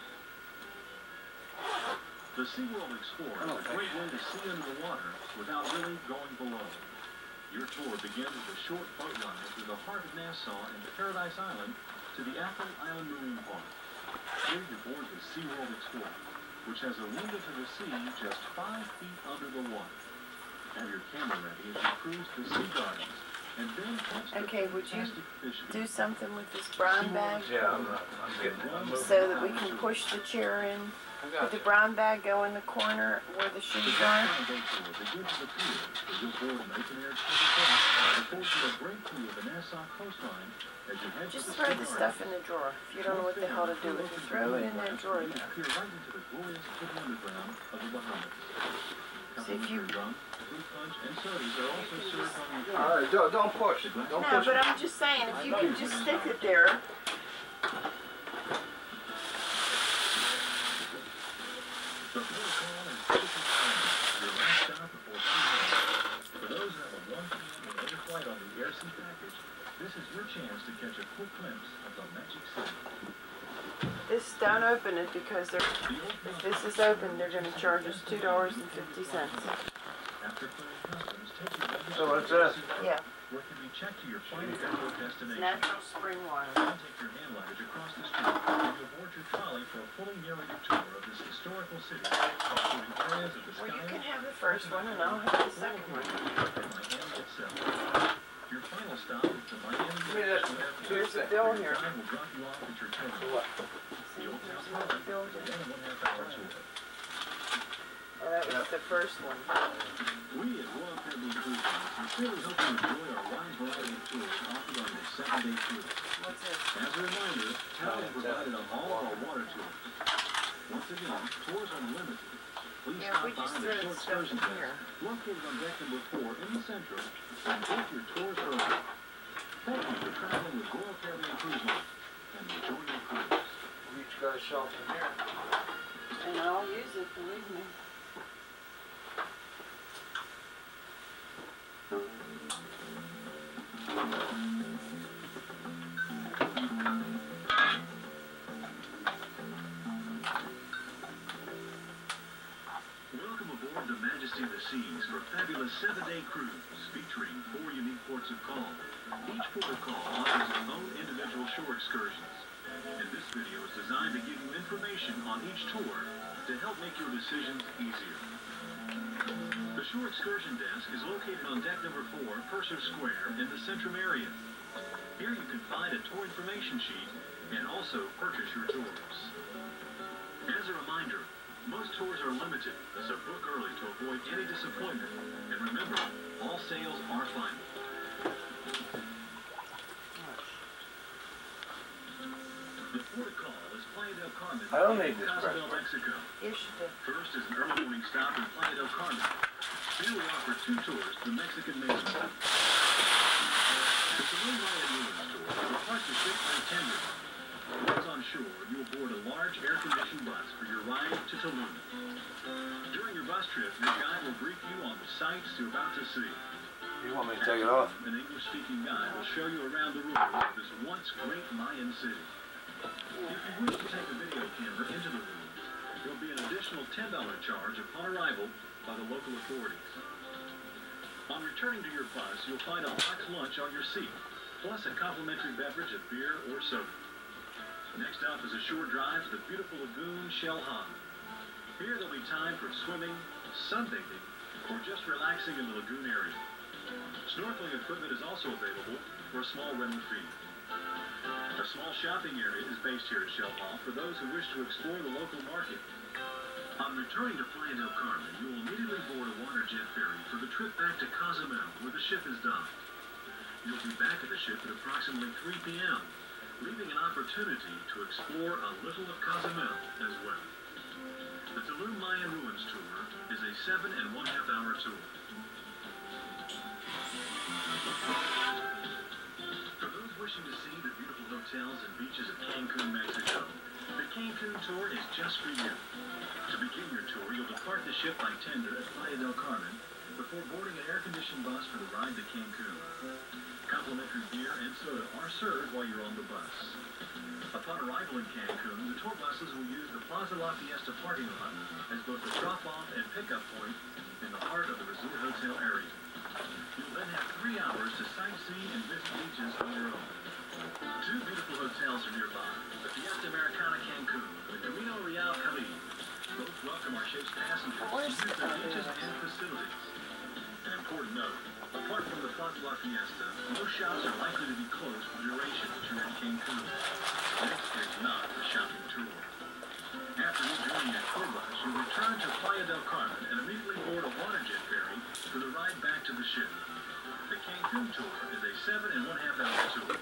The SeaWorld Explorer I don't is a think- great way to see under the water without really going below. Your tour begins with a short boat ride through the heart of Nassau and Paradise Island to the Athol Island Marine Park. Here you board the SeaWorld Explorer, which has a window to the sea just five feet under the water. Have your camera ready as you cruise the sea gardens, and then catch the Okay, would you fantastic fish do view. something with this brown bag Yeah, I'm not, I'm getting it. I'm moving. so that we can push the chair in. I Put got the you. brown bag go in the corner where the The shoes Jack are. Brown Boat Tour begins at the pier, where you'll board an open-air charter boat that affords you a great view of the Nassau coastline as you head Just to the throw sea the gardens. stuff in the drawer. If you don't know what the hell to do with it, throw it in that drawer You there. peer right into the glorious hidden underground of the Bahamas. See if you- Complimentary rum, fruit punch, and sodas are also served on your All right, don't, don't push it. Don't No, push but it. I'm just saying, if you can just stick it there. The protocol is Pacific Island, your last stop before heading home. For those who have a one P M or later flight on the Air Sea package, this is your chance to catch a quick glimpse of the Magic City. This, don't open it because they're, The old if this is open, they're gonna charge us two dollars and fifty cents. After clearing customs, take your luggage So to what's the this? Air Sea Yeah, where it can be checked to your final airport destination. natural spring water. Then take your hand luggage across the street and you'll board your trolley for a fully narrated tour of this historical city, including areas of the Well, you can sky have the first one and I'll have the second one. and Miami itself. Your final stop is the Miami me that International Airport. Here's the bill Your here. guide will drop you off at your terminal. What? The Old Town There's another Park, bill and here. then a one-half-hour tour. Oh, that was the first one. We at Royal Caribbean Cruise Lines sincerely hope you enjoy our wide variety of tours offered on this seven-day cruise. What's this? As a reminder, town is provided on all of our water tours. Once again, tours are limited. Please Yeah, stop we by just the threw short stuff excursion in here. desk located on deck number four in the Central and book your tours early. Thank you for traveling with Royal Caribbean Cruise Lines and enjoy your cruise. We each got a shelf in here. And I'll use it, believe me. Welcome aboard the Majesty of the Seas for a fabulous seven-day cruise featuring four unique ports of call. Each port of call offers its own individual shore excursions. And this video is designed to give you information on each tour to help make your decisions easier. The shore excursion desk is located on deck number four, Purser Square, in the Centrum area. Here you can find a tour information sheet and also purchase your tours. As a reminder, most tours are limited, so book early to avoid any disappointment. And remember, all sales are final. The port of call is Playa del Carmen, I don't need this Cozumel, breakfast. Mexico. You should do. First is an early morning stop in Playa del Carmen. Here we offer two tours to the Mexican mainland. The Saloon Ride and Ruins tour is a partnership by Tender. Once on shore, you will board a large air-conditioned bus for your ride to Tulum. During your bus trip, your guide will brief you on the sights you're about to see. You want me to take it off? An English-speaking guide will show you around the ruins of this once great Mayan city. If you wish to take a video camera into the ruins, there will be an additional ten dollars charge upon arrival by the local authorities. On returning to your bus, you'll find a boxed lunch on your seat, plus a complimentary beverage of beer or soda. Next up is a short drive to the beautiful lagoon Shell Han. Here there'll be time for swimming, sunbathing, or just relaxing in the lagoon area. Snorkeling equipment is also available for a small rental fee. A small shopping area is based here at Shell Hall for those who wish to explore the local market. On returning to Playa del Carmen, you will immediately board a water jet ferry for the trip back to Cozumel, where the ship is docked. You'll be back at the ship at approximately three p m, leaving an opportunity to explore a little of Cozumel as well. The Tulum Mayan Ruins Tour is a seven and one half hour tour. For those wishing to see the beautiful hotels and beaches of Cancun, Mexico, the Cancun Tour is just for you. To begin your tour, you'll depart the ship by tender at Playa del Carmen before boarding an air-conditioned bus for the ride to Cancun. Complimentary beer and soda are served while you're on the bus. Upon arrival in Cancun, the tour buses will use the Plaza La Fiesta parking lot as both a drop-off and pickup point in the heart of the resort hotel area. You'll then have three hours to sightsee and visit beaches on your own. Two beautiful hotels are nearby, the Fiesta Americana Cancun and the Camino Real Cali. Both welcome our ship's passengers to use their beaches and facilities. An important note, apart from the Plaza La Fiesta, most shops are likely to be closed for the duration that you're in Cancun. This is not a shopping tour. After rejoining your tour bus, you'll return to Playa del Carmen and immediately board a water jet ferry for the ride back to the ship. The Cancun tour is a seven and one half hour tour.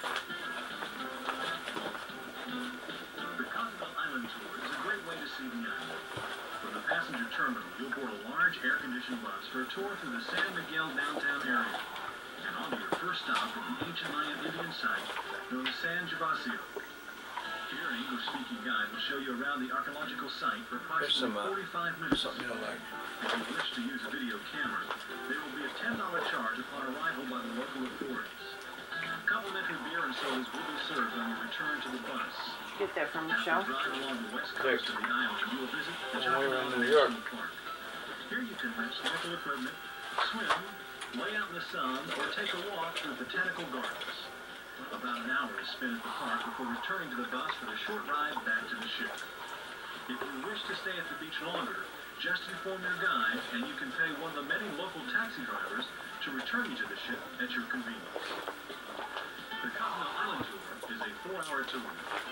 The Cozumel Island tour is a great way to see the island. From the passenger terminal, you'll board a large air-conditioned bus for a tour through the San Miguel downtown area. And on to your first stop at the ancient Mayan Indian site known as San Gervasio. Here, an English-speaking guide will show you around the archaeological site for approximately forty-five minutes. Something you don't like. If you wish to use a video camera, there will be a ten dollar charge upon arrival by the local authorities. Complimentary beer and sodas will be served on your return to the bus. Get that from After Michelle. a drive along the west coast of the island, you will visit the Somewhere Jackson in New Island York. National Park. Here you can rent snorkel equipment, swim, lay out in the sun, or take a walk through botanical gardens. About an hour is spent at the park before returning to the bus for the short ride back to the ship. If you wish to stay at the beach longer, just inform your guide and you can pay one of the many local taxi drivers to return you to the ship at your convenience. The Cozumel Island Tour is a four hour tour.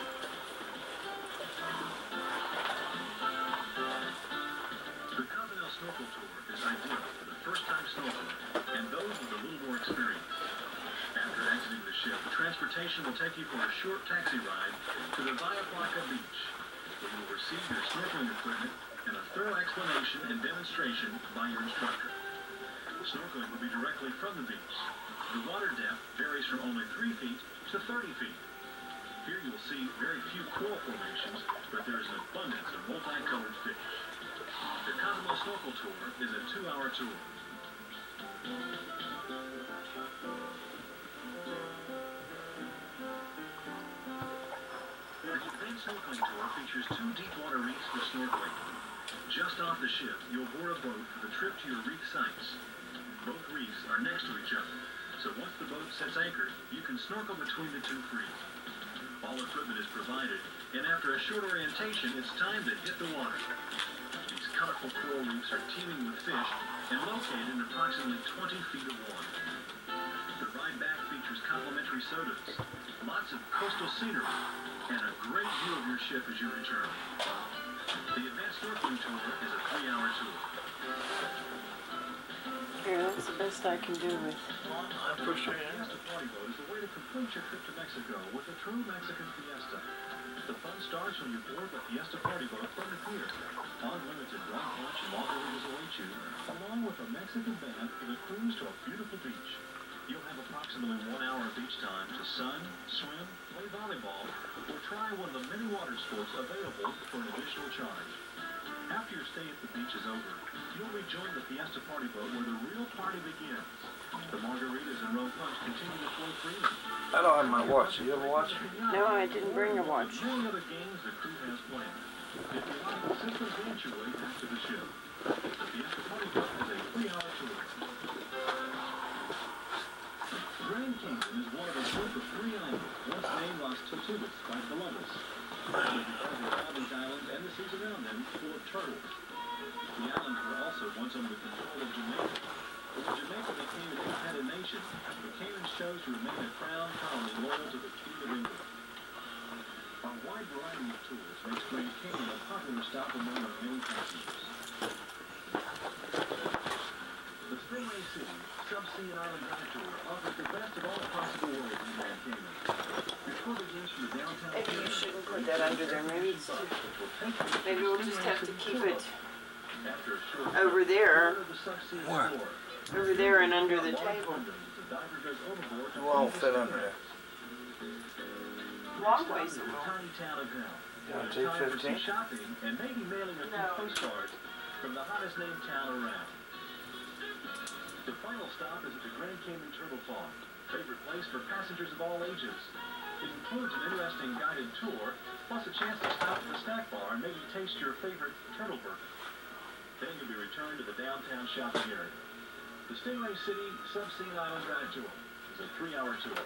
The Cozumel Snorkel Tour is ideal for the first-time snorkeler and those with a little more experience. After exiting the ship, transportation will take you for a short taxi ride to the Bahia Blanca Beach, where you will receive your snorkeling equipment and a thorough explanation and demonstration by your instructor. Snorkeling will be directly from the beach. The water depth varies from only three feet to thirty feet. Here you will see very few coral formations, but there is an abundance of multicolored fish. The Cozumel Snorkel Tour is a two hour tour. The Advanced Snorkeling Tour features two deep water reefs for snorkeling. Just off the ship, you'll board a boat for the trip to your reef sites. Both reefs are next to each other, so once the boat sets anchored, you can snorkel between the two freely. All equipment is provided, and after a short orientation, it's time to hit the water. These colorful coral reefs are teeming with fish and located in approximately twenty feet of water. The ride back features complimentary sodas, lots of coastal scenery, and a great view of your ship as you return. The Advanced Snorkeling Tour is a three hour tour. Here, that's the best I can do with. I'm for sure. The Fiesta Party Boat is the way to complete your trip to Mexico with a true Mexican fiesta. The fun starts when you board the Fiesta Party Boat from the pier. Unlimited rum punch and margaritas await you, along with a Mexican band for the cruise to a beautiful beach. You'll have approximately one hour of beach time to sun, swim, play volleyball, or try one of the many water sports available for an additional charge. After your stay at the beach is over, you'll rejoin the Fiesta Party Boat where the real party begins. The margaritas and rum punch continue to flow freely. I don't have my watch. You ever watch? No, I didn't bring a watch. Many other games the crew has planned. If you like, simply dance your way back to the ship. The Fiesta Party Boat is a three hour tour. Grand Canyon is one of a group of three islands, once named Las Tortugas by Columbus. Because of all these islands and the seas around them full of turtles. The islands were also once under the control of Jamaica. But when Jamaica became an independent nation, the Cayman chose to remain a crown colony loyal to the King of England. A wide variety of tours makes Grand Cayman a popular stop among our main passengers. The Stingray City Subsea and Island Drive Tour offers the best of all possible worlds in Grand Cayman. Your tour begins from the downtown. Maybe you shouldn't put that under there. Maybe it's too, maybe we'll just have to keep it over there. Where? Over there and under the table. It won't fit under there. Long ways it will. Tiny town of hell. Yeah, It's two time for some fifteen. shopping and maybe mailing a few No. postcards from the hottest named town around. The final stop is at the Grand Cayman Turtle Farm, favorite place for passengers of all ages. It includes an interesting guided tour, plus a chance to stop at the snack bar and maybe taste your favorite turtle burger. Then you'll be returned to the downtown shopping area. The Stingray City Subsea and Island Drive Tour is a three-hour tour.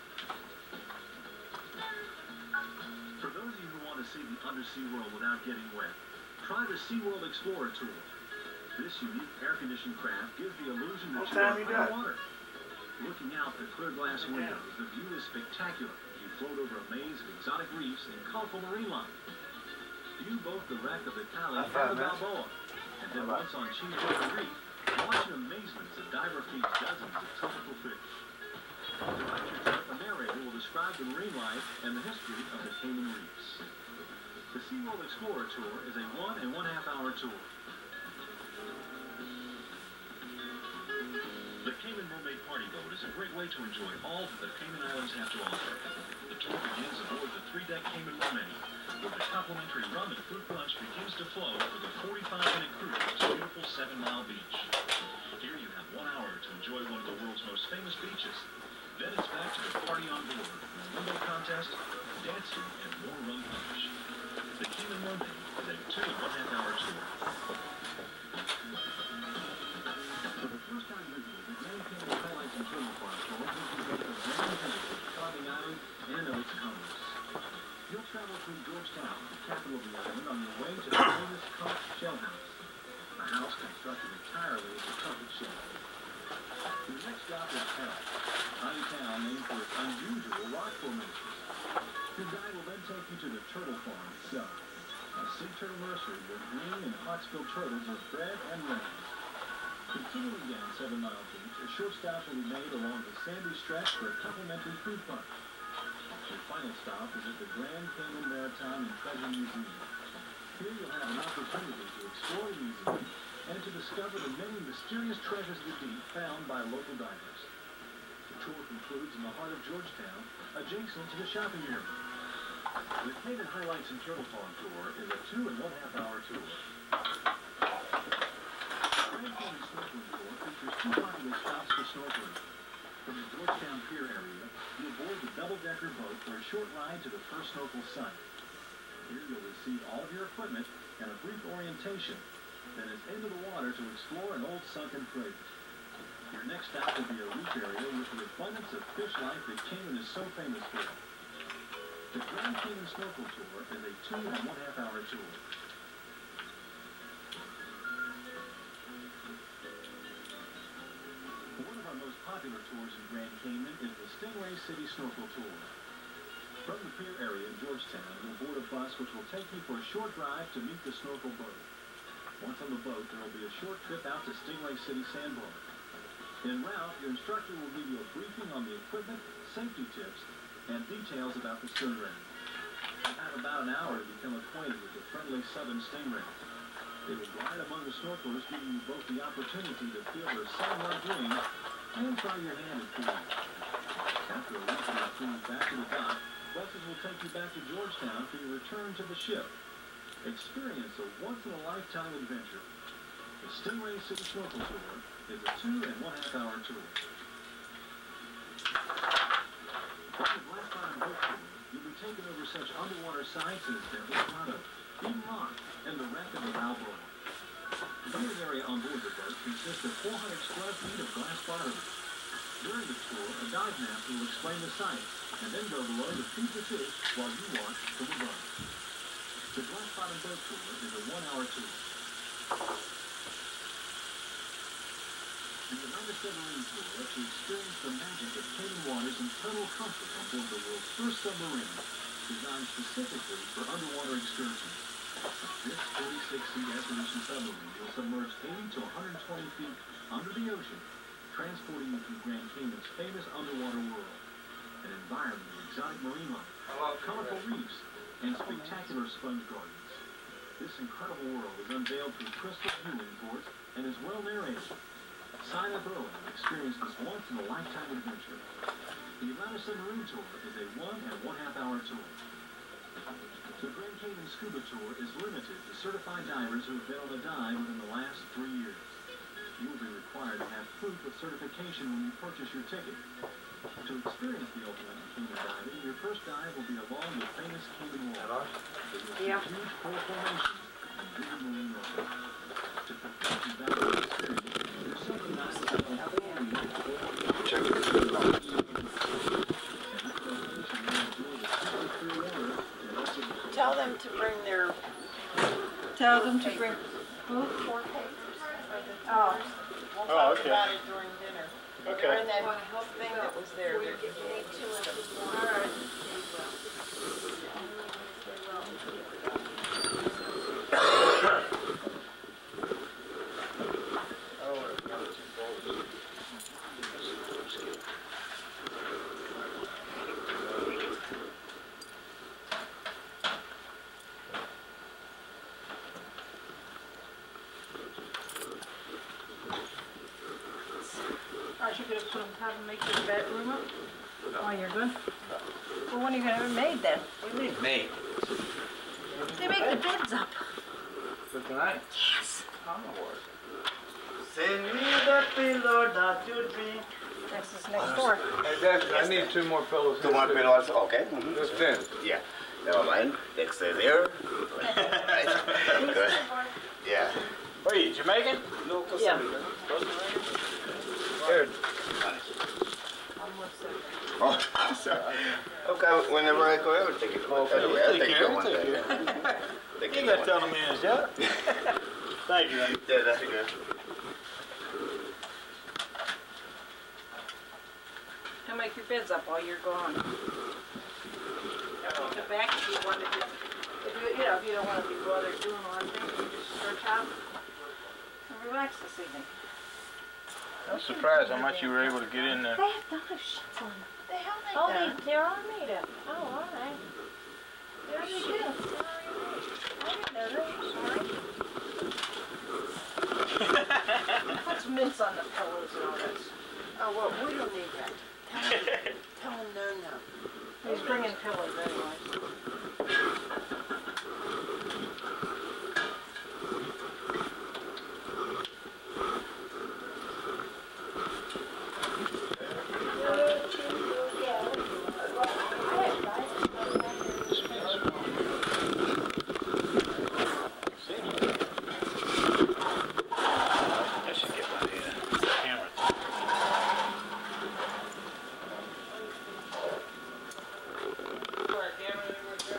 For those of you who want to see the undersea world without getting wet, try the SeaWorld Explorer Tour. This unique air-conditioned craft gives the illusion that What you're time you got? underwater. Looking out the clear glass windows, the view is spectacular. You float over a maze of exotic reefs and colorful marine life. View both the wreck of the Cali and About five the minutes. Balboa. And then once on Cheeseburger Reef, watch in amazement as a diver feeds dozens of tropical fish. Throughout your trip, a narrator will describe the marine life and the history of the Cayman Reefs. The SeaWorld Explorer Tour is a one and one half hour tour. The Cayman Mermaid Party Boat is a great way to enjoy all that the Cayman Islands have to offer. The tour begins aboard the three-deck Cayman Mermaid, where the complimentary rum and fruit punch begins to flow with a forty-five minute cruise to beautiful Seven Mile Beach. Here you have one hour to enjoy one of the world's most famous beaches. Then it's back to the party on board, a window contest, dancing, and more rum punch. The Cayman Mermaid is a two and one half hour tour. For the first time visitors, the Grand Cayman Highlights and Turtle Farm Tour gives you both the grand heritage of Carving Island and of its commerce. You'll travel through Georgetown, the capital of the island, on your way to the famous Conch Shell House, a house constructed entirely as a covered shell. Your next stop is Hell, a tiny town named for its unusual rock formations. Your guide will then take you to the turtle farm itself, a sea turtle nursery where green and hot-spilled turtles are bred and raised. Continuing down Seven Mile Beach, a short stop will be made along the sandy stretch for a complimentary food punch. Your final stop is at the Grand Cayman Maritime and Treasure Museum. Here you'll have an opportunity to explore the museum and to discover the many mysterious treasures of the deep found by local divers. The tour concludes in the heart of Georgetown, adjacent to the shopping area. The Cayman Highlights and Turtle Farm Tour is a two and one half hour tour. Grand Cayman Snorkeling Tour features two popular stops for snorkeling. From the Georgetown Pier area, you'll board the double-decker boat for a short ride to the first snorkel site. Here you'll receive all of your equipment and a brief orientation, then it's into the water to explore an old sunken freighter. Your next stop will be a reef area with the abundance of fish life that Cayman is so famous for. The Grand Cayman Snorkel Tour is a two and one half hour tour. One of our most popular tours in Grand Cayman is the Stingray City Snorkel Tour. From the pier area in Georgetown, you'll board a bus which will take you for a short drive to meet the snorkel boat. Once on the boat, there will be a short trip out to Stingray City Sandbar. En route, your instructor will give you a briefing on the equipment, safety tips, and details about the stingray. You'll have about an hour to become acquainted with the friendly southern stingrays. They will glide among the snorkelers, giving you both the opportunity to feel their sunlight dreams and try your hand at feeding. After a week of cruise back to the dock, buses will take you back to Georgetown for your return to the ship. Experience a once-in-a-lifetime adventure. The Stingray City Snorkel Tour is a two and one half hour tour. On the Glass Bottom Boat Tour, you'll be taken over such underwater sites as Devil's Grotto, Eden Rock, and the wreck of the Balboa. The viewing area on board the boat consists of four hundred square feet of glass bottom. During the tour, a dive master will explain the sights, and then go below to feed the fish while you watch from above. The Glass Bottom Boat Tour is a one hour tour. The Atlanta Submarine Tour lets you experience the magic of Cayman waters and total comfort on board the world's first submarine, designed specifically for underwater excursions. This forty-six seat air-conditioned submarine will submerge eighty to one hundred twenty feet under the ocean, transporting you through Grand Cayman's famous underwater world. An environment of exotic marine life, colorful reefs, and spectacular sponge gardens. This incredible world is unveiled through crystal viewing ports and is well narrated. Sign up early and experience this once-in-a-lifetime adventure. The Atlanta Submarine Tour is a one and one-half hour tour. The Grand Cayman Scuba Tour is limited to certified divers who have been on a dive within the last three years. You will be required to have proof of certification when you purchase your ticket. To experience the ultimate in Cayman diving, your first dive will be along the famous Cayman Wall. Yeah. Huge coral formations and vivid marine life. To perfect your diving experience, there's something nice about the Check it. Tell them to bring their. Tell them to bring. Four papers. Oh. We'll Oh, talk okay. about it during dinner. Okay. They're in that thing that was there. All right. Aren't you gonna put them, have them make your bedroom up? Oh, you're good? Well, when are you gonna have it made then? What do you mean, mate? They make the beds up. For tonight? Yes. Send me the pillow that you'd be. This is next door. Hey, Dad, I need two more pillows. Two more pillows, okay. Mm-hmm. Just ten. Yeah. Never mind. Next day there. Right. Good. Yeah. What are you, Jamaican? No, Costa Yeah. Rica. Here. Oh, sorry. Okay, whenever I go, I will take it. Okay, Anyway, I'll take take care, it one take day. care. Take You it gotta one tell day. them in his job. Thank you. Yeah, that's good. He'll make your beds up while you're gone. The back, if you want to just, if you, you know, if you don't want to be bothered doing a lot of things, you just stretch out and relax this evening. I was surprised how much you were able to get in there. They have those shits on them. The hell they Oh, done? they, they're all made up. Oh, all right. There they do. I didn't know that. Sorry. Put some mints on the pillows and all that. Oh, well, we don't need that. Tell them, tell them no, no. He's bringing pillows anyway. I should get my uh, camera. For a camera, they were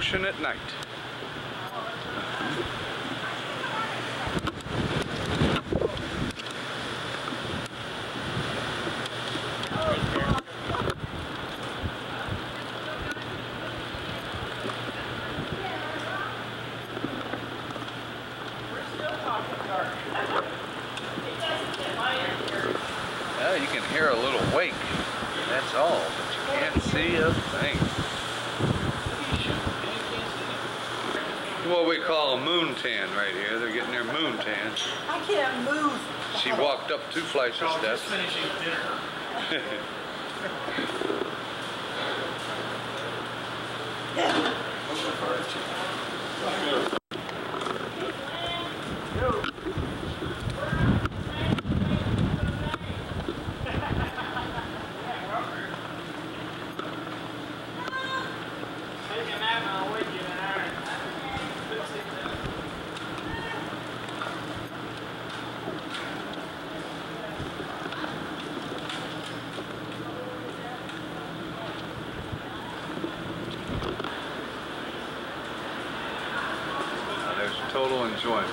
ocean at night. Well, you can hear a little wake, that's all, but you can't see a thing. What we call a moon tan right here. They're getting their moon tan. I can't move. She walked up two flights of steps. Total enjoyment.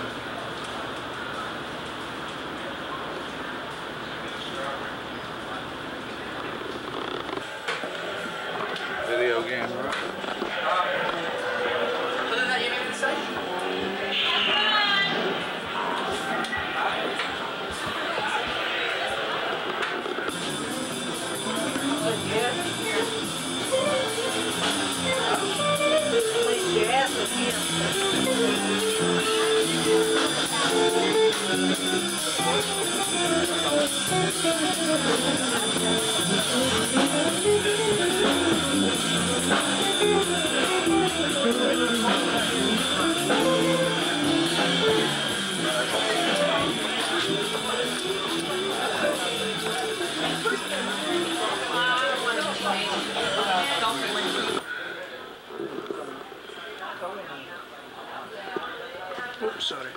Video game, right? Other than that, you have anything to say? Oops, sorry.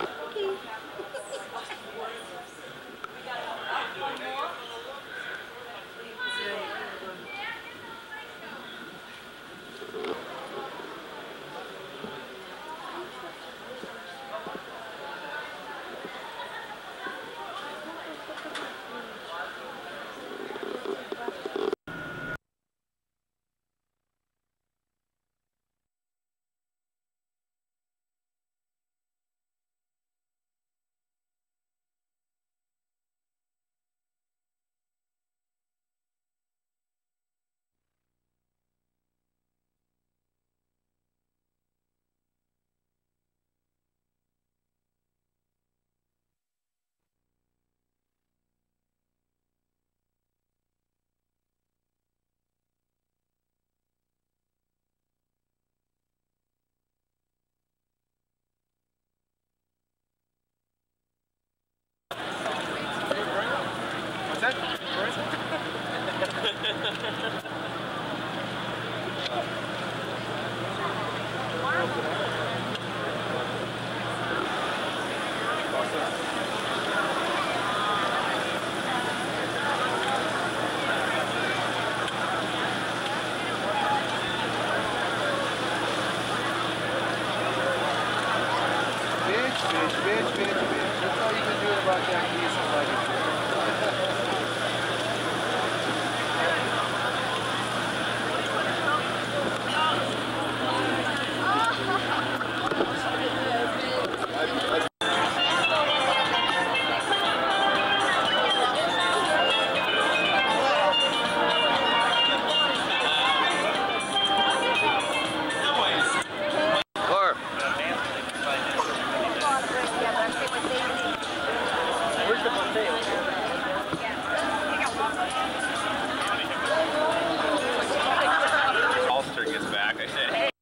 Ulster gets back, I said, hey.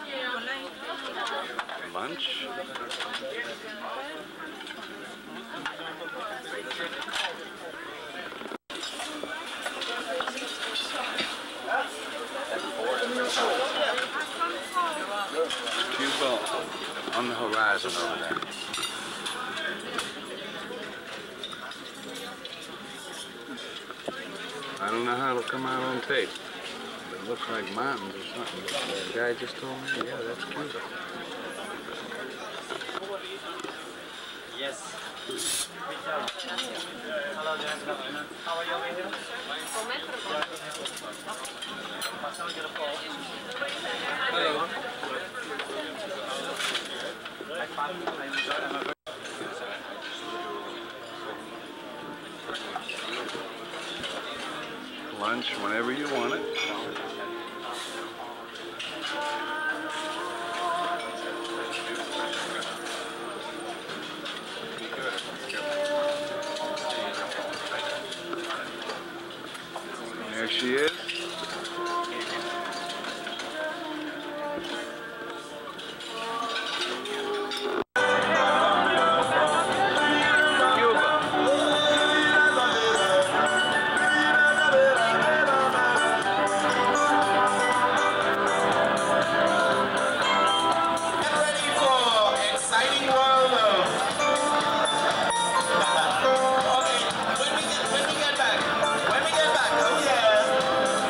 Lunch. Cuba on the horizon over there. I don't know how it'll come out on tape, but looks like mountains or something. The guy just told me, yeah, that's Cuba. Yes. Hello, gentlemen. How are you over here? Hello. Lunch whenever you want it. There she is. When we get back, oh yeah.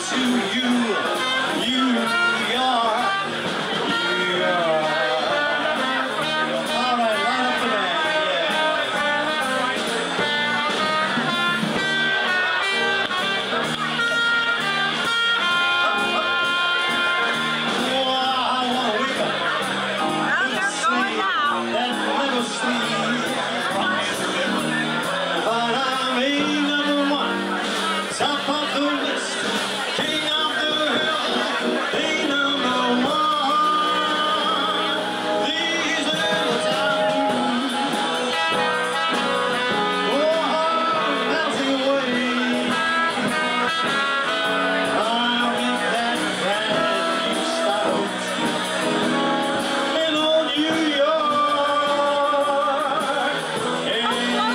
to you, New York, New York. All right, line up the band, Oh, I wanna wake up. Well, they're going now. That never sleeps. But I'm a number one, top of the list, king of the hill, a number one. These are the times. Oh, melting away. I'll make that brand new start in old New York. If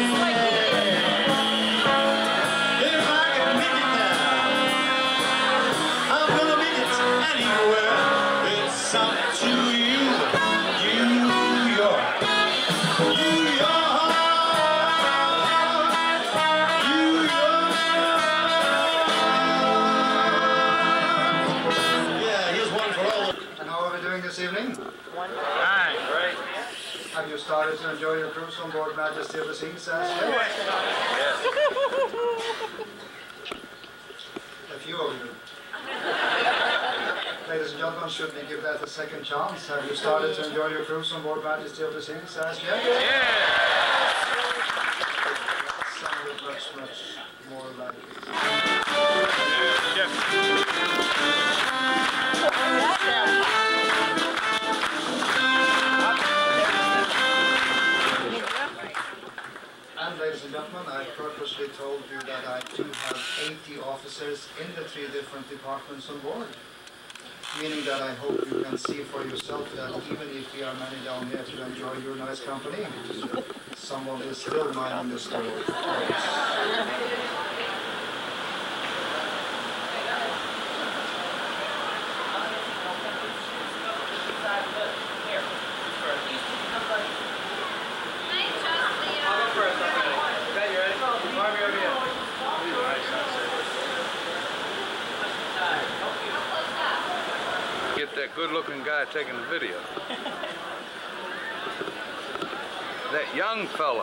I can make it there, I'm gonna make it anywhere. It's up to you, New York, New York, New York. Yeah, here's one for all. And how are we doing this evening? Fine, great. Have you started to enjoy your cruise on board Majesty of the Seas as yet? A few of you. Ladies and gentlemen, should we give that a second chance? Have you started to enjoy your cruise on board Majesty of the Seas as yet? Yeah. That sounded much, much more like it. And ladies and gentlemen, I purposely told you that I do have eighty officers in the three different departments on board. Meaning that I hope you can see for yourself that even if we are many down here to enjoy your nice company, someone is still minding the store. Get that good-looking guy taking the video. That young fella.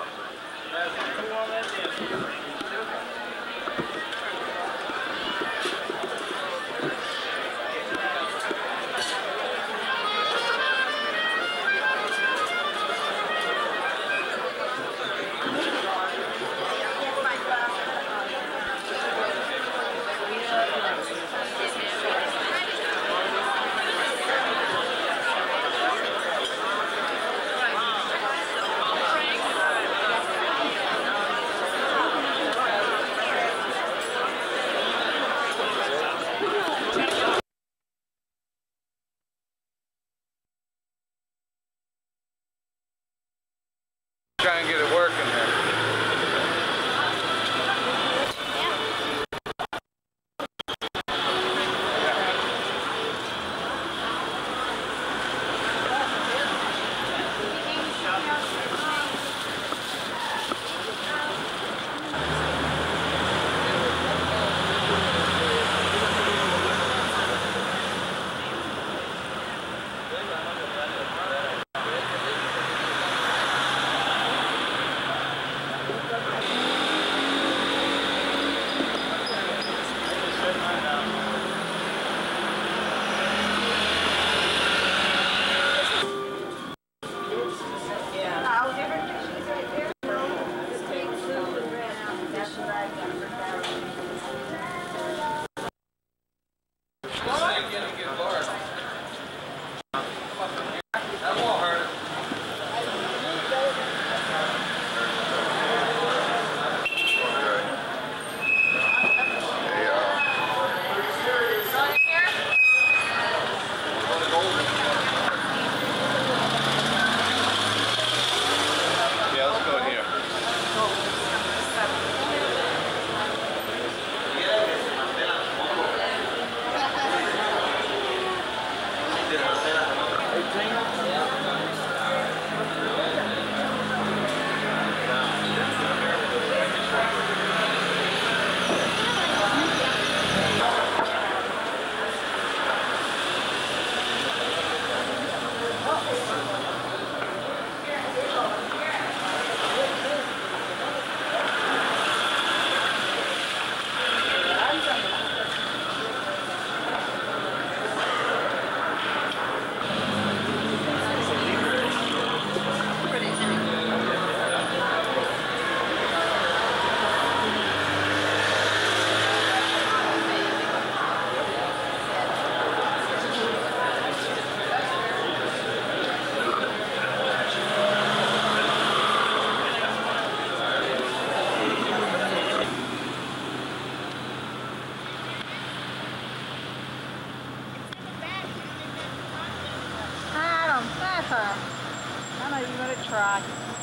I know you're gonna try.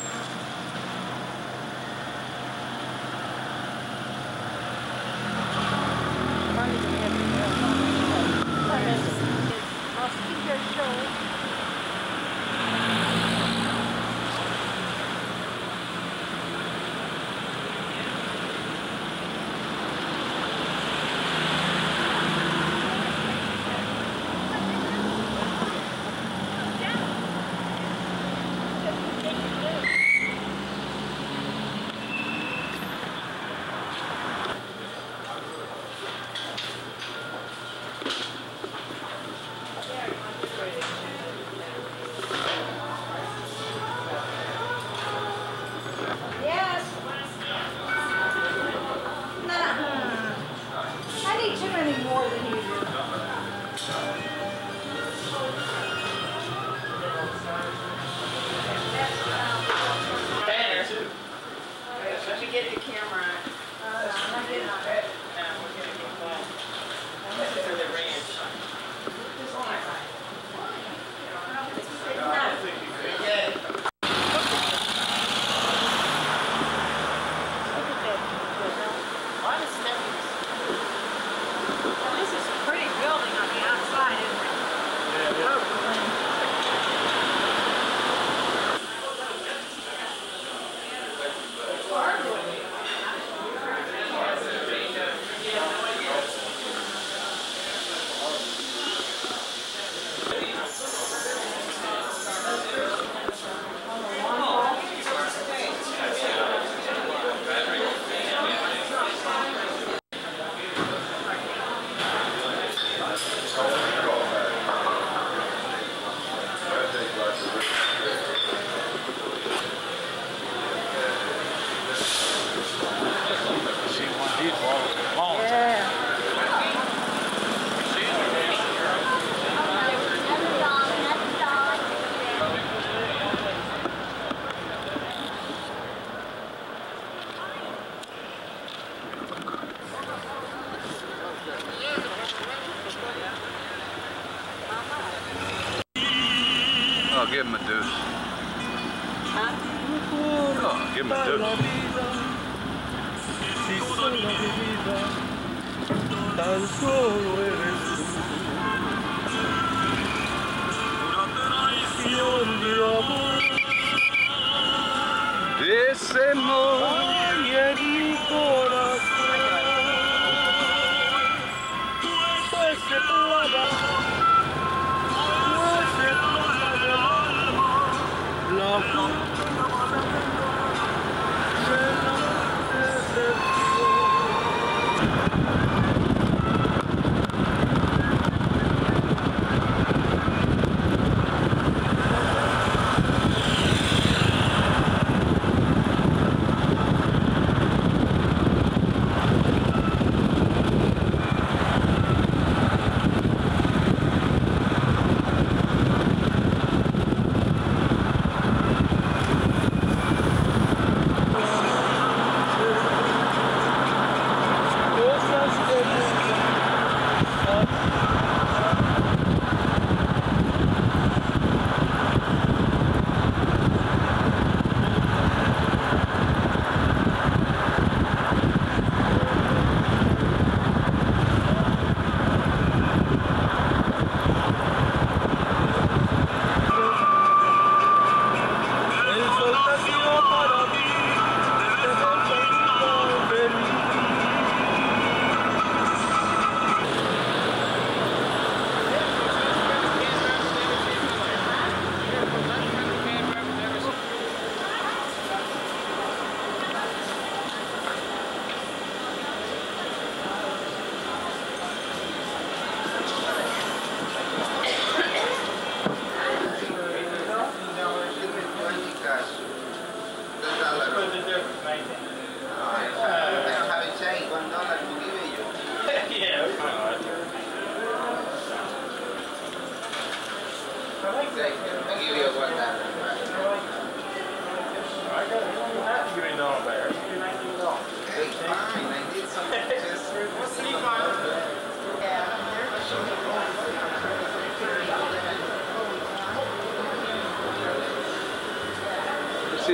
I'll keep your show. Oh, give him a deuce. Huh? Oh, give him a deuce. Tan solo eres tú, una traición de amor, desemboca en mi corazón, pues se clava, pues se clava del alma, la puta de la decepción.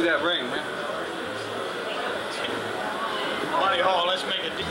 see that ring, man. Money Hall, let's make a deal.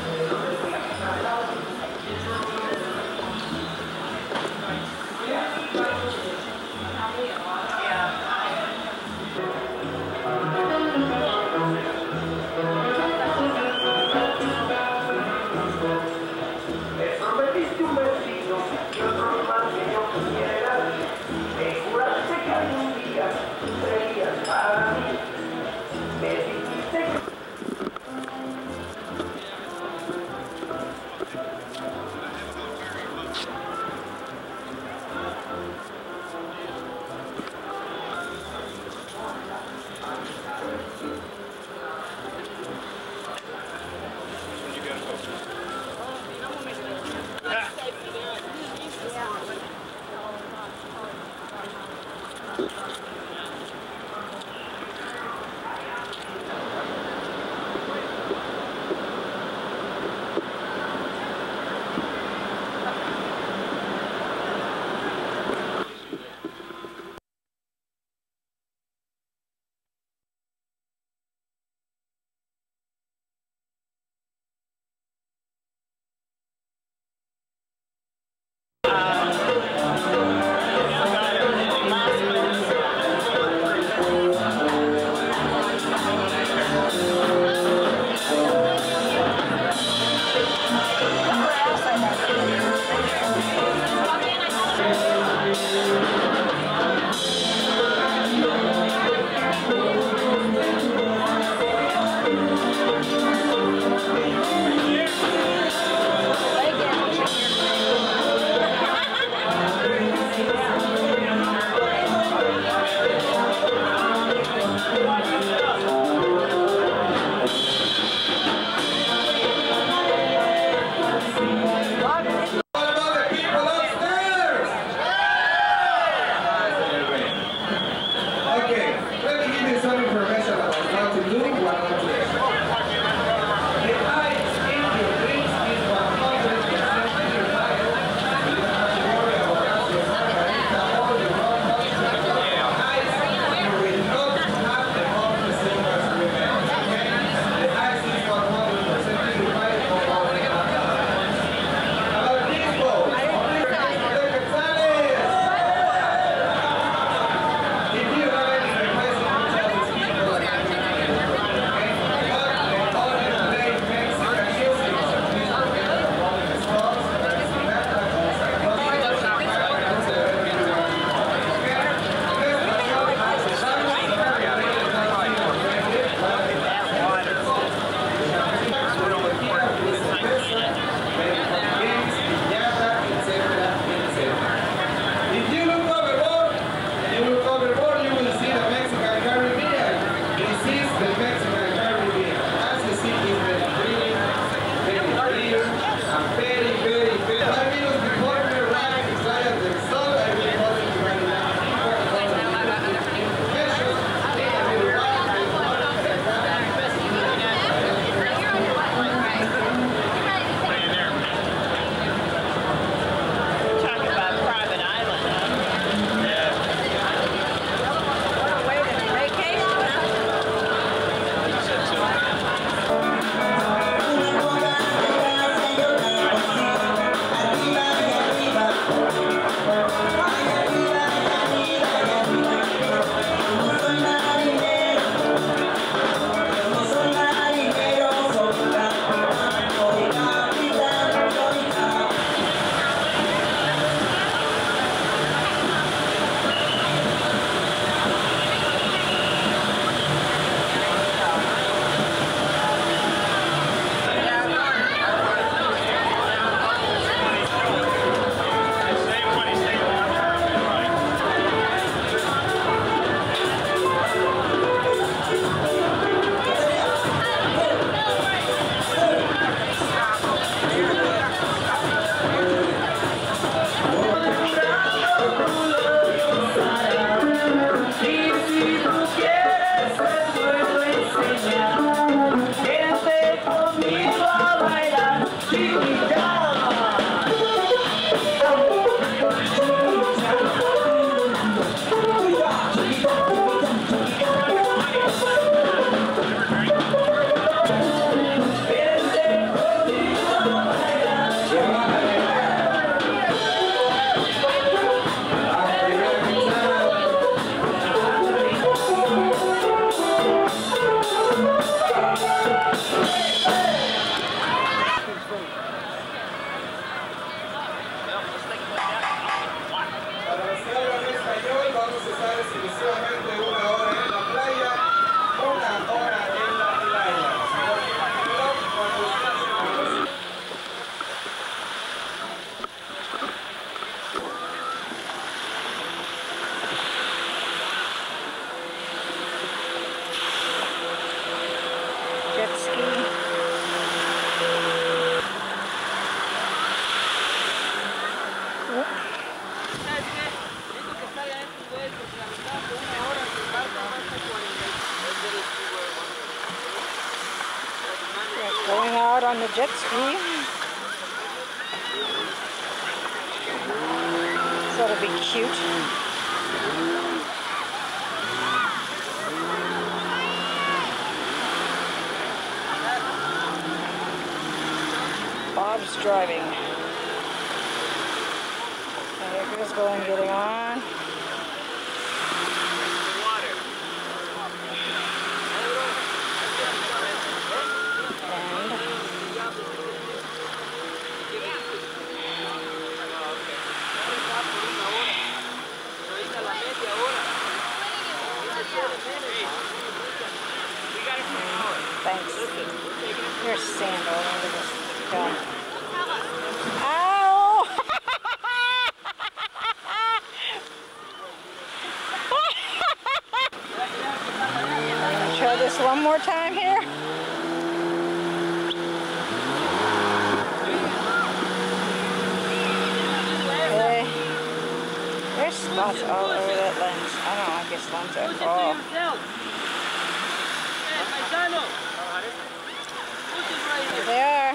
jet ski. So it'll be cute. Bob's driving. And there goes going, getting on. Thanks. There's sand all over this film. Ow! Try this one more time here. Okay. There's spots all over that lens. I don't know, I guess lens are all. There they are.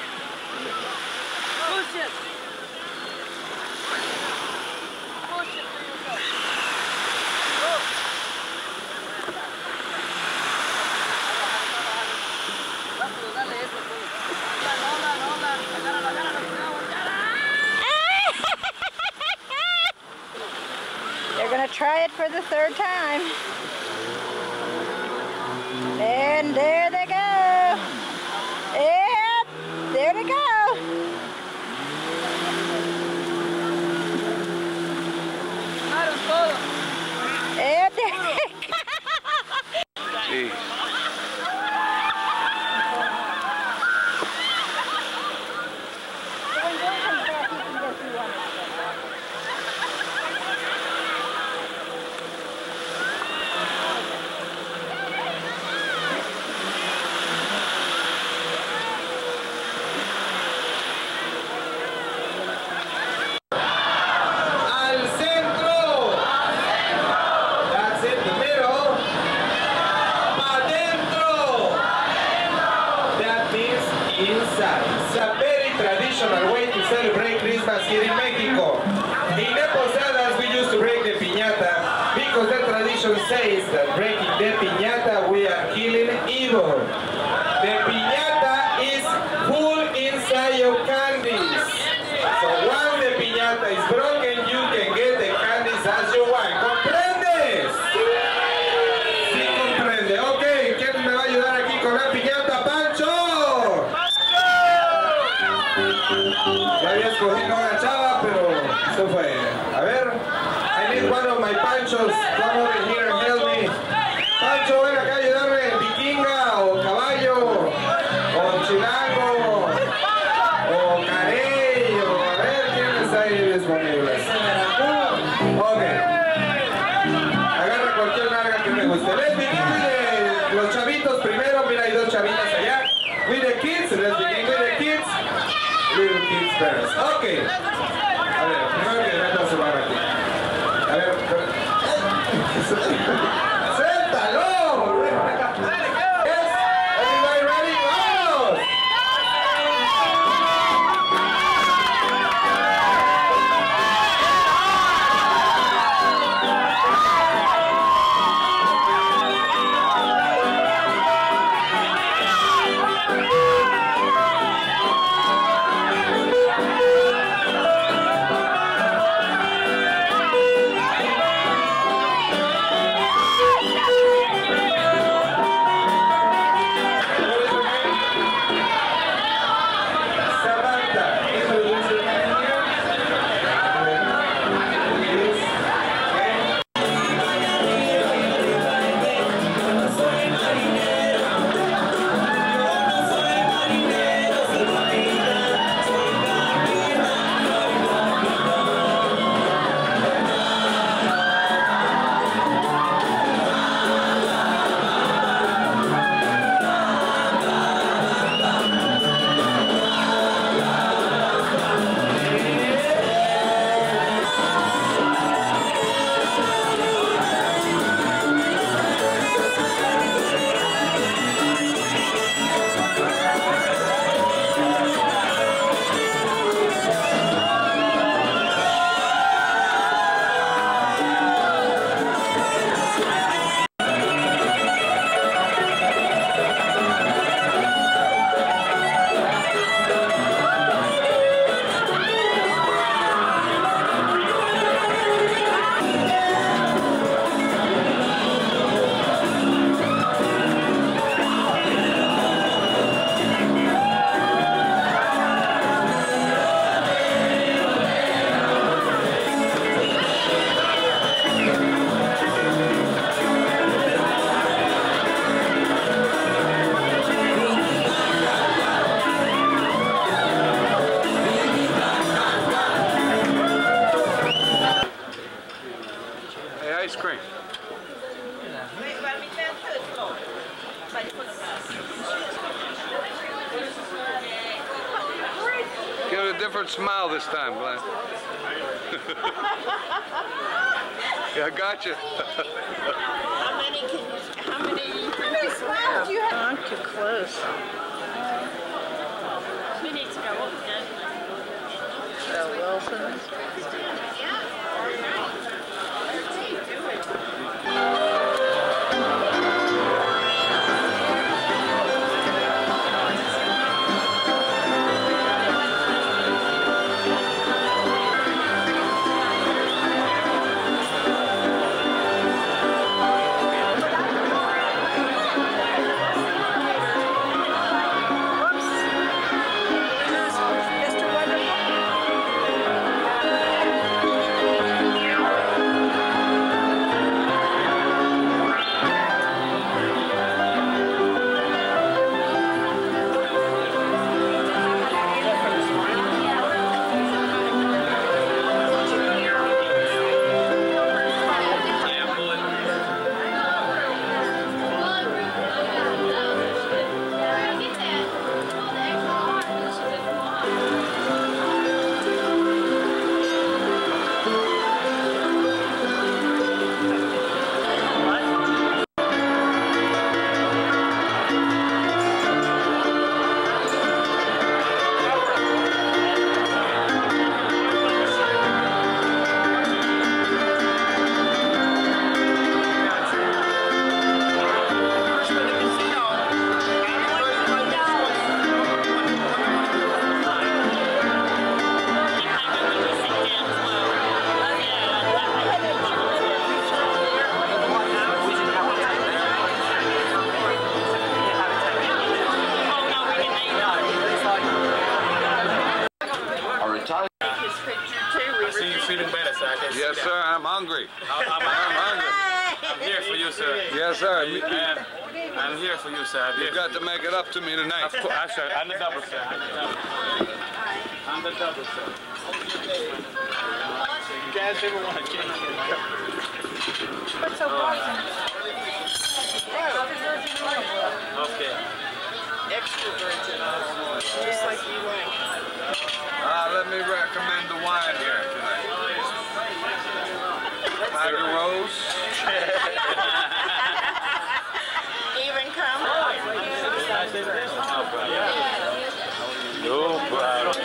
They're gonna try it for the third time. And there they go. And there they go. And there they go. Jeez. It's a very traditional way to celebrate Christmas here in Mexico. In the posadas we used to break the piñata because the tradition says that breaking the piñata we are killing evil. The piñata is full inside of candies. So once the piñata is broken you can get the candies as you want. ¿Comprendes? Sí comprende. Ok, ¿quién me va a ayudar aquí con la piñata? ¡Pancho! Ya había escogido una chava, pero eso fue. A ver, I need one of my Panchos. Come over here and help me. Pancho, ven acá a ayudarme. Vikinga, o caballo, o chilango, o carey, o a ver quiénes hay disponibles. Ok. Agarra cualquier narga que me guste. Let's begin with the, los chavitos primero. Mira, hay dos chavitas allá. With the kids, let's begin with the kids. Little kids first. Ok. A ver, primero que meto a su mano aquí. A ver. ¡Suéltalo! Yes. Everybody ready? ¡Vamos! Don't smile this time, Glenn. Yeah, I got you. How many can you, how many do you think you have? You have not too close. We need to go. What was good? So Wilson's. Yes, sir. I'm hungry. I'm, I'm, I'm hungry. I'm here for you, sir. Yes, sir. And I'm here for you, sir. You've got to make it up to me tonight. Of course, sir. I'm the double, sir. I'm the double. I'm the double, sir. You guys ever want to change it? What's so boring? Okay. Extra virgin olive oil, just like you like. Uh, let me recommend the wine here tonight. Tiger Rose. Even come. No problem.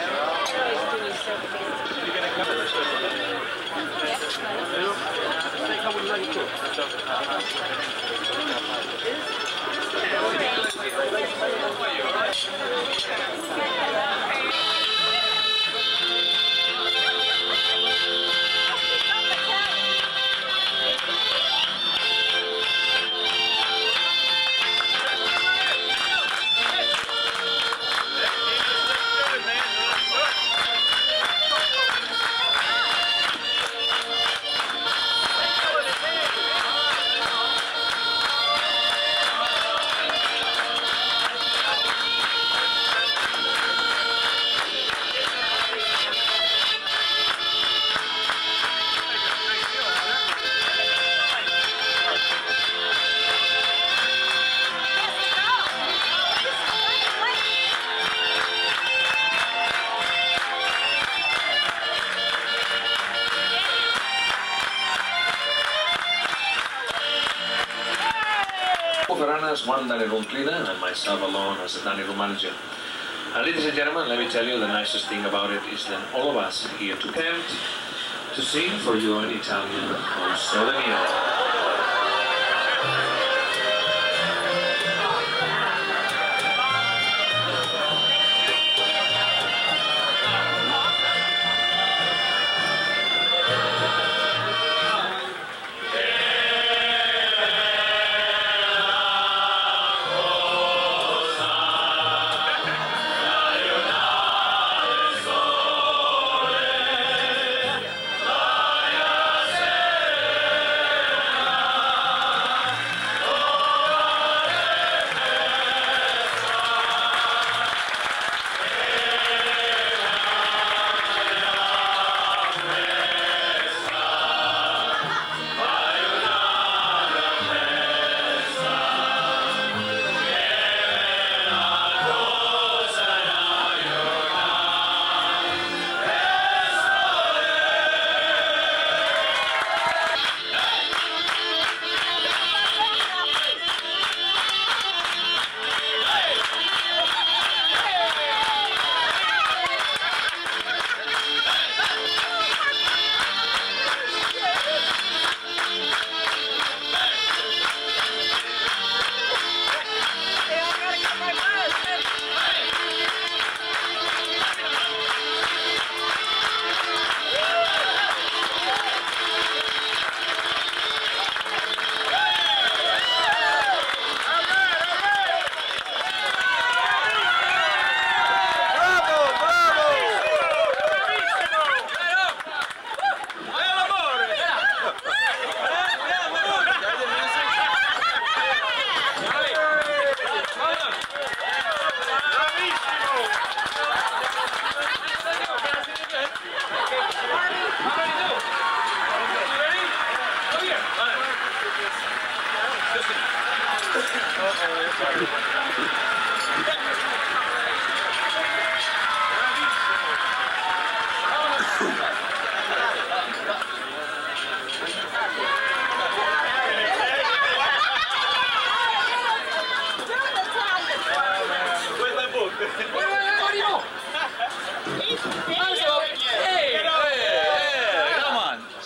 Veranas, one Danny Room cleaner, and myself alone as a Danny Room manager. And ladies and gentlemen, let me tell you, the nicest thing about it is that all of us here to attempt to sing for you an Italian Con Sole Mio.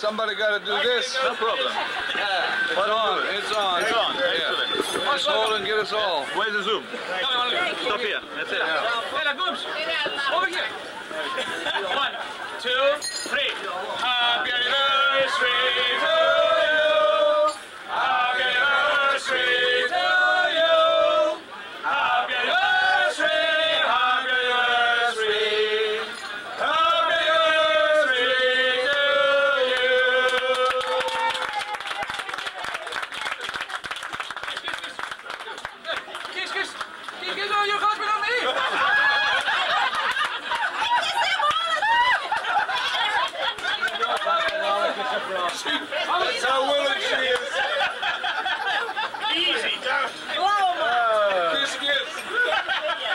somebody got to do this. No problem. Yeah. It's on. It's on. It's on. Yeah. Excellent. Just hold and get us all. Where's the zoom? Stop here. That's it. Yeah. Over here. One, two, three.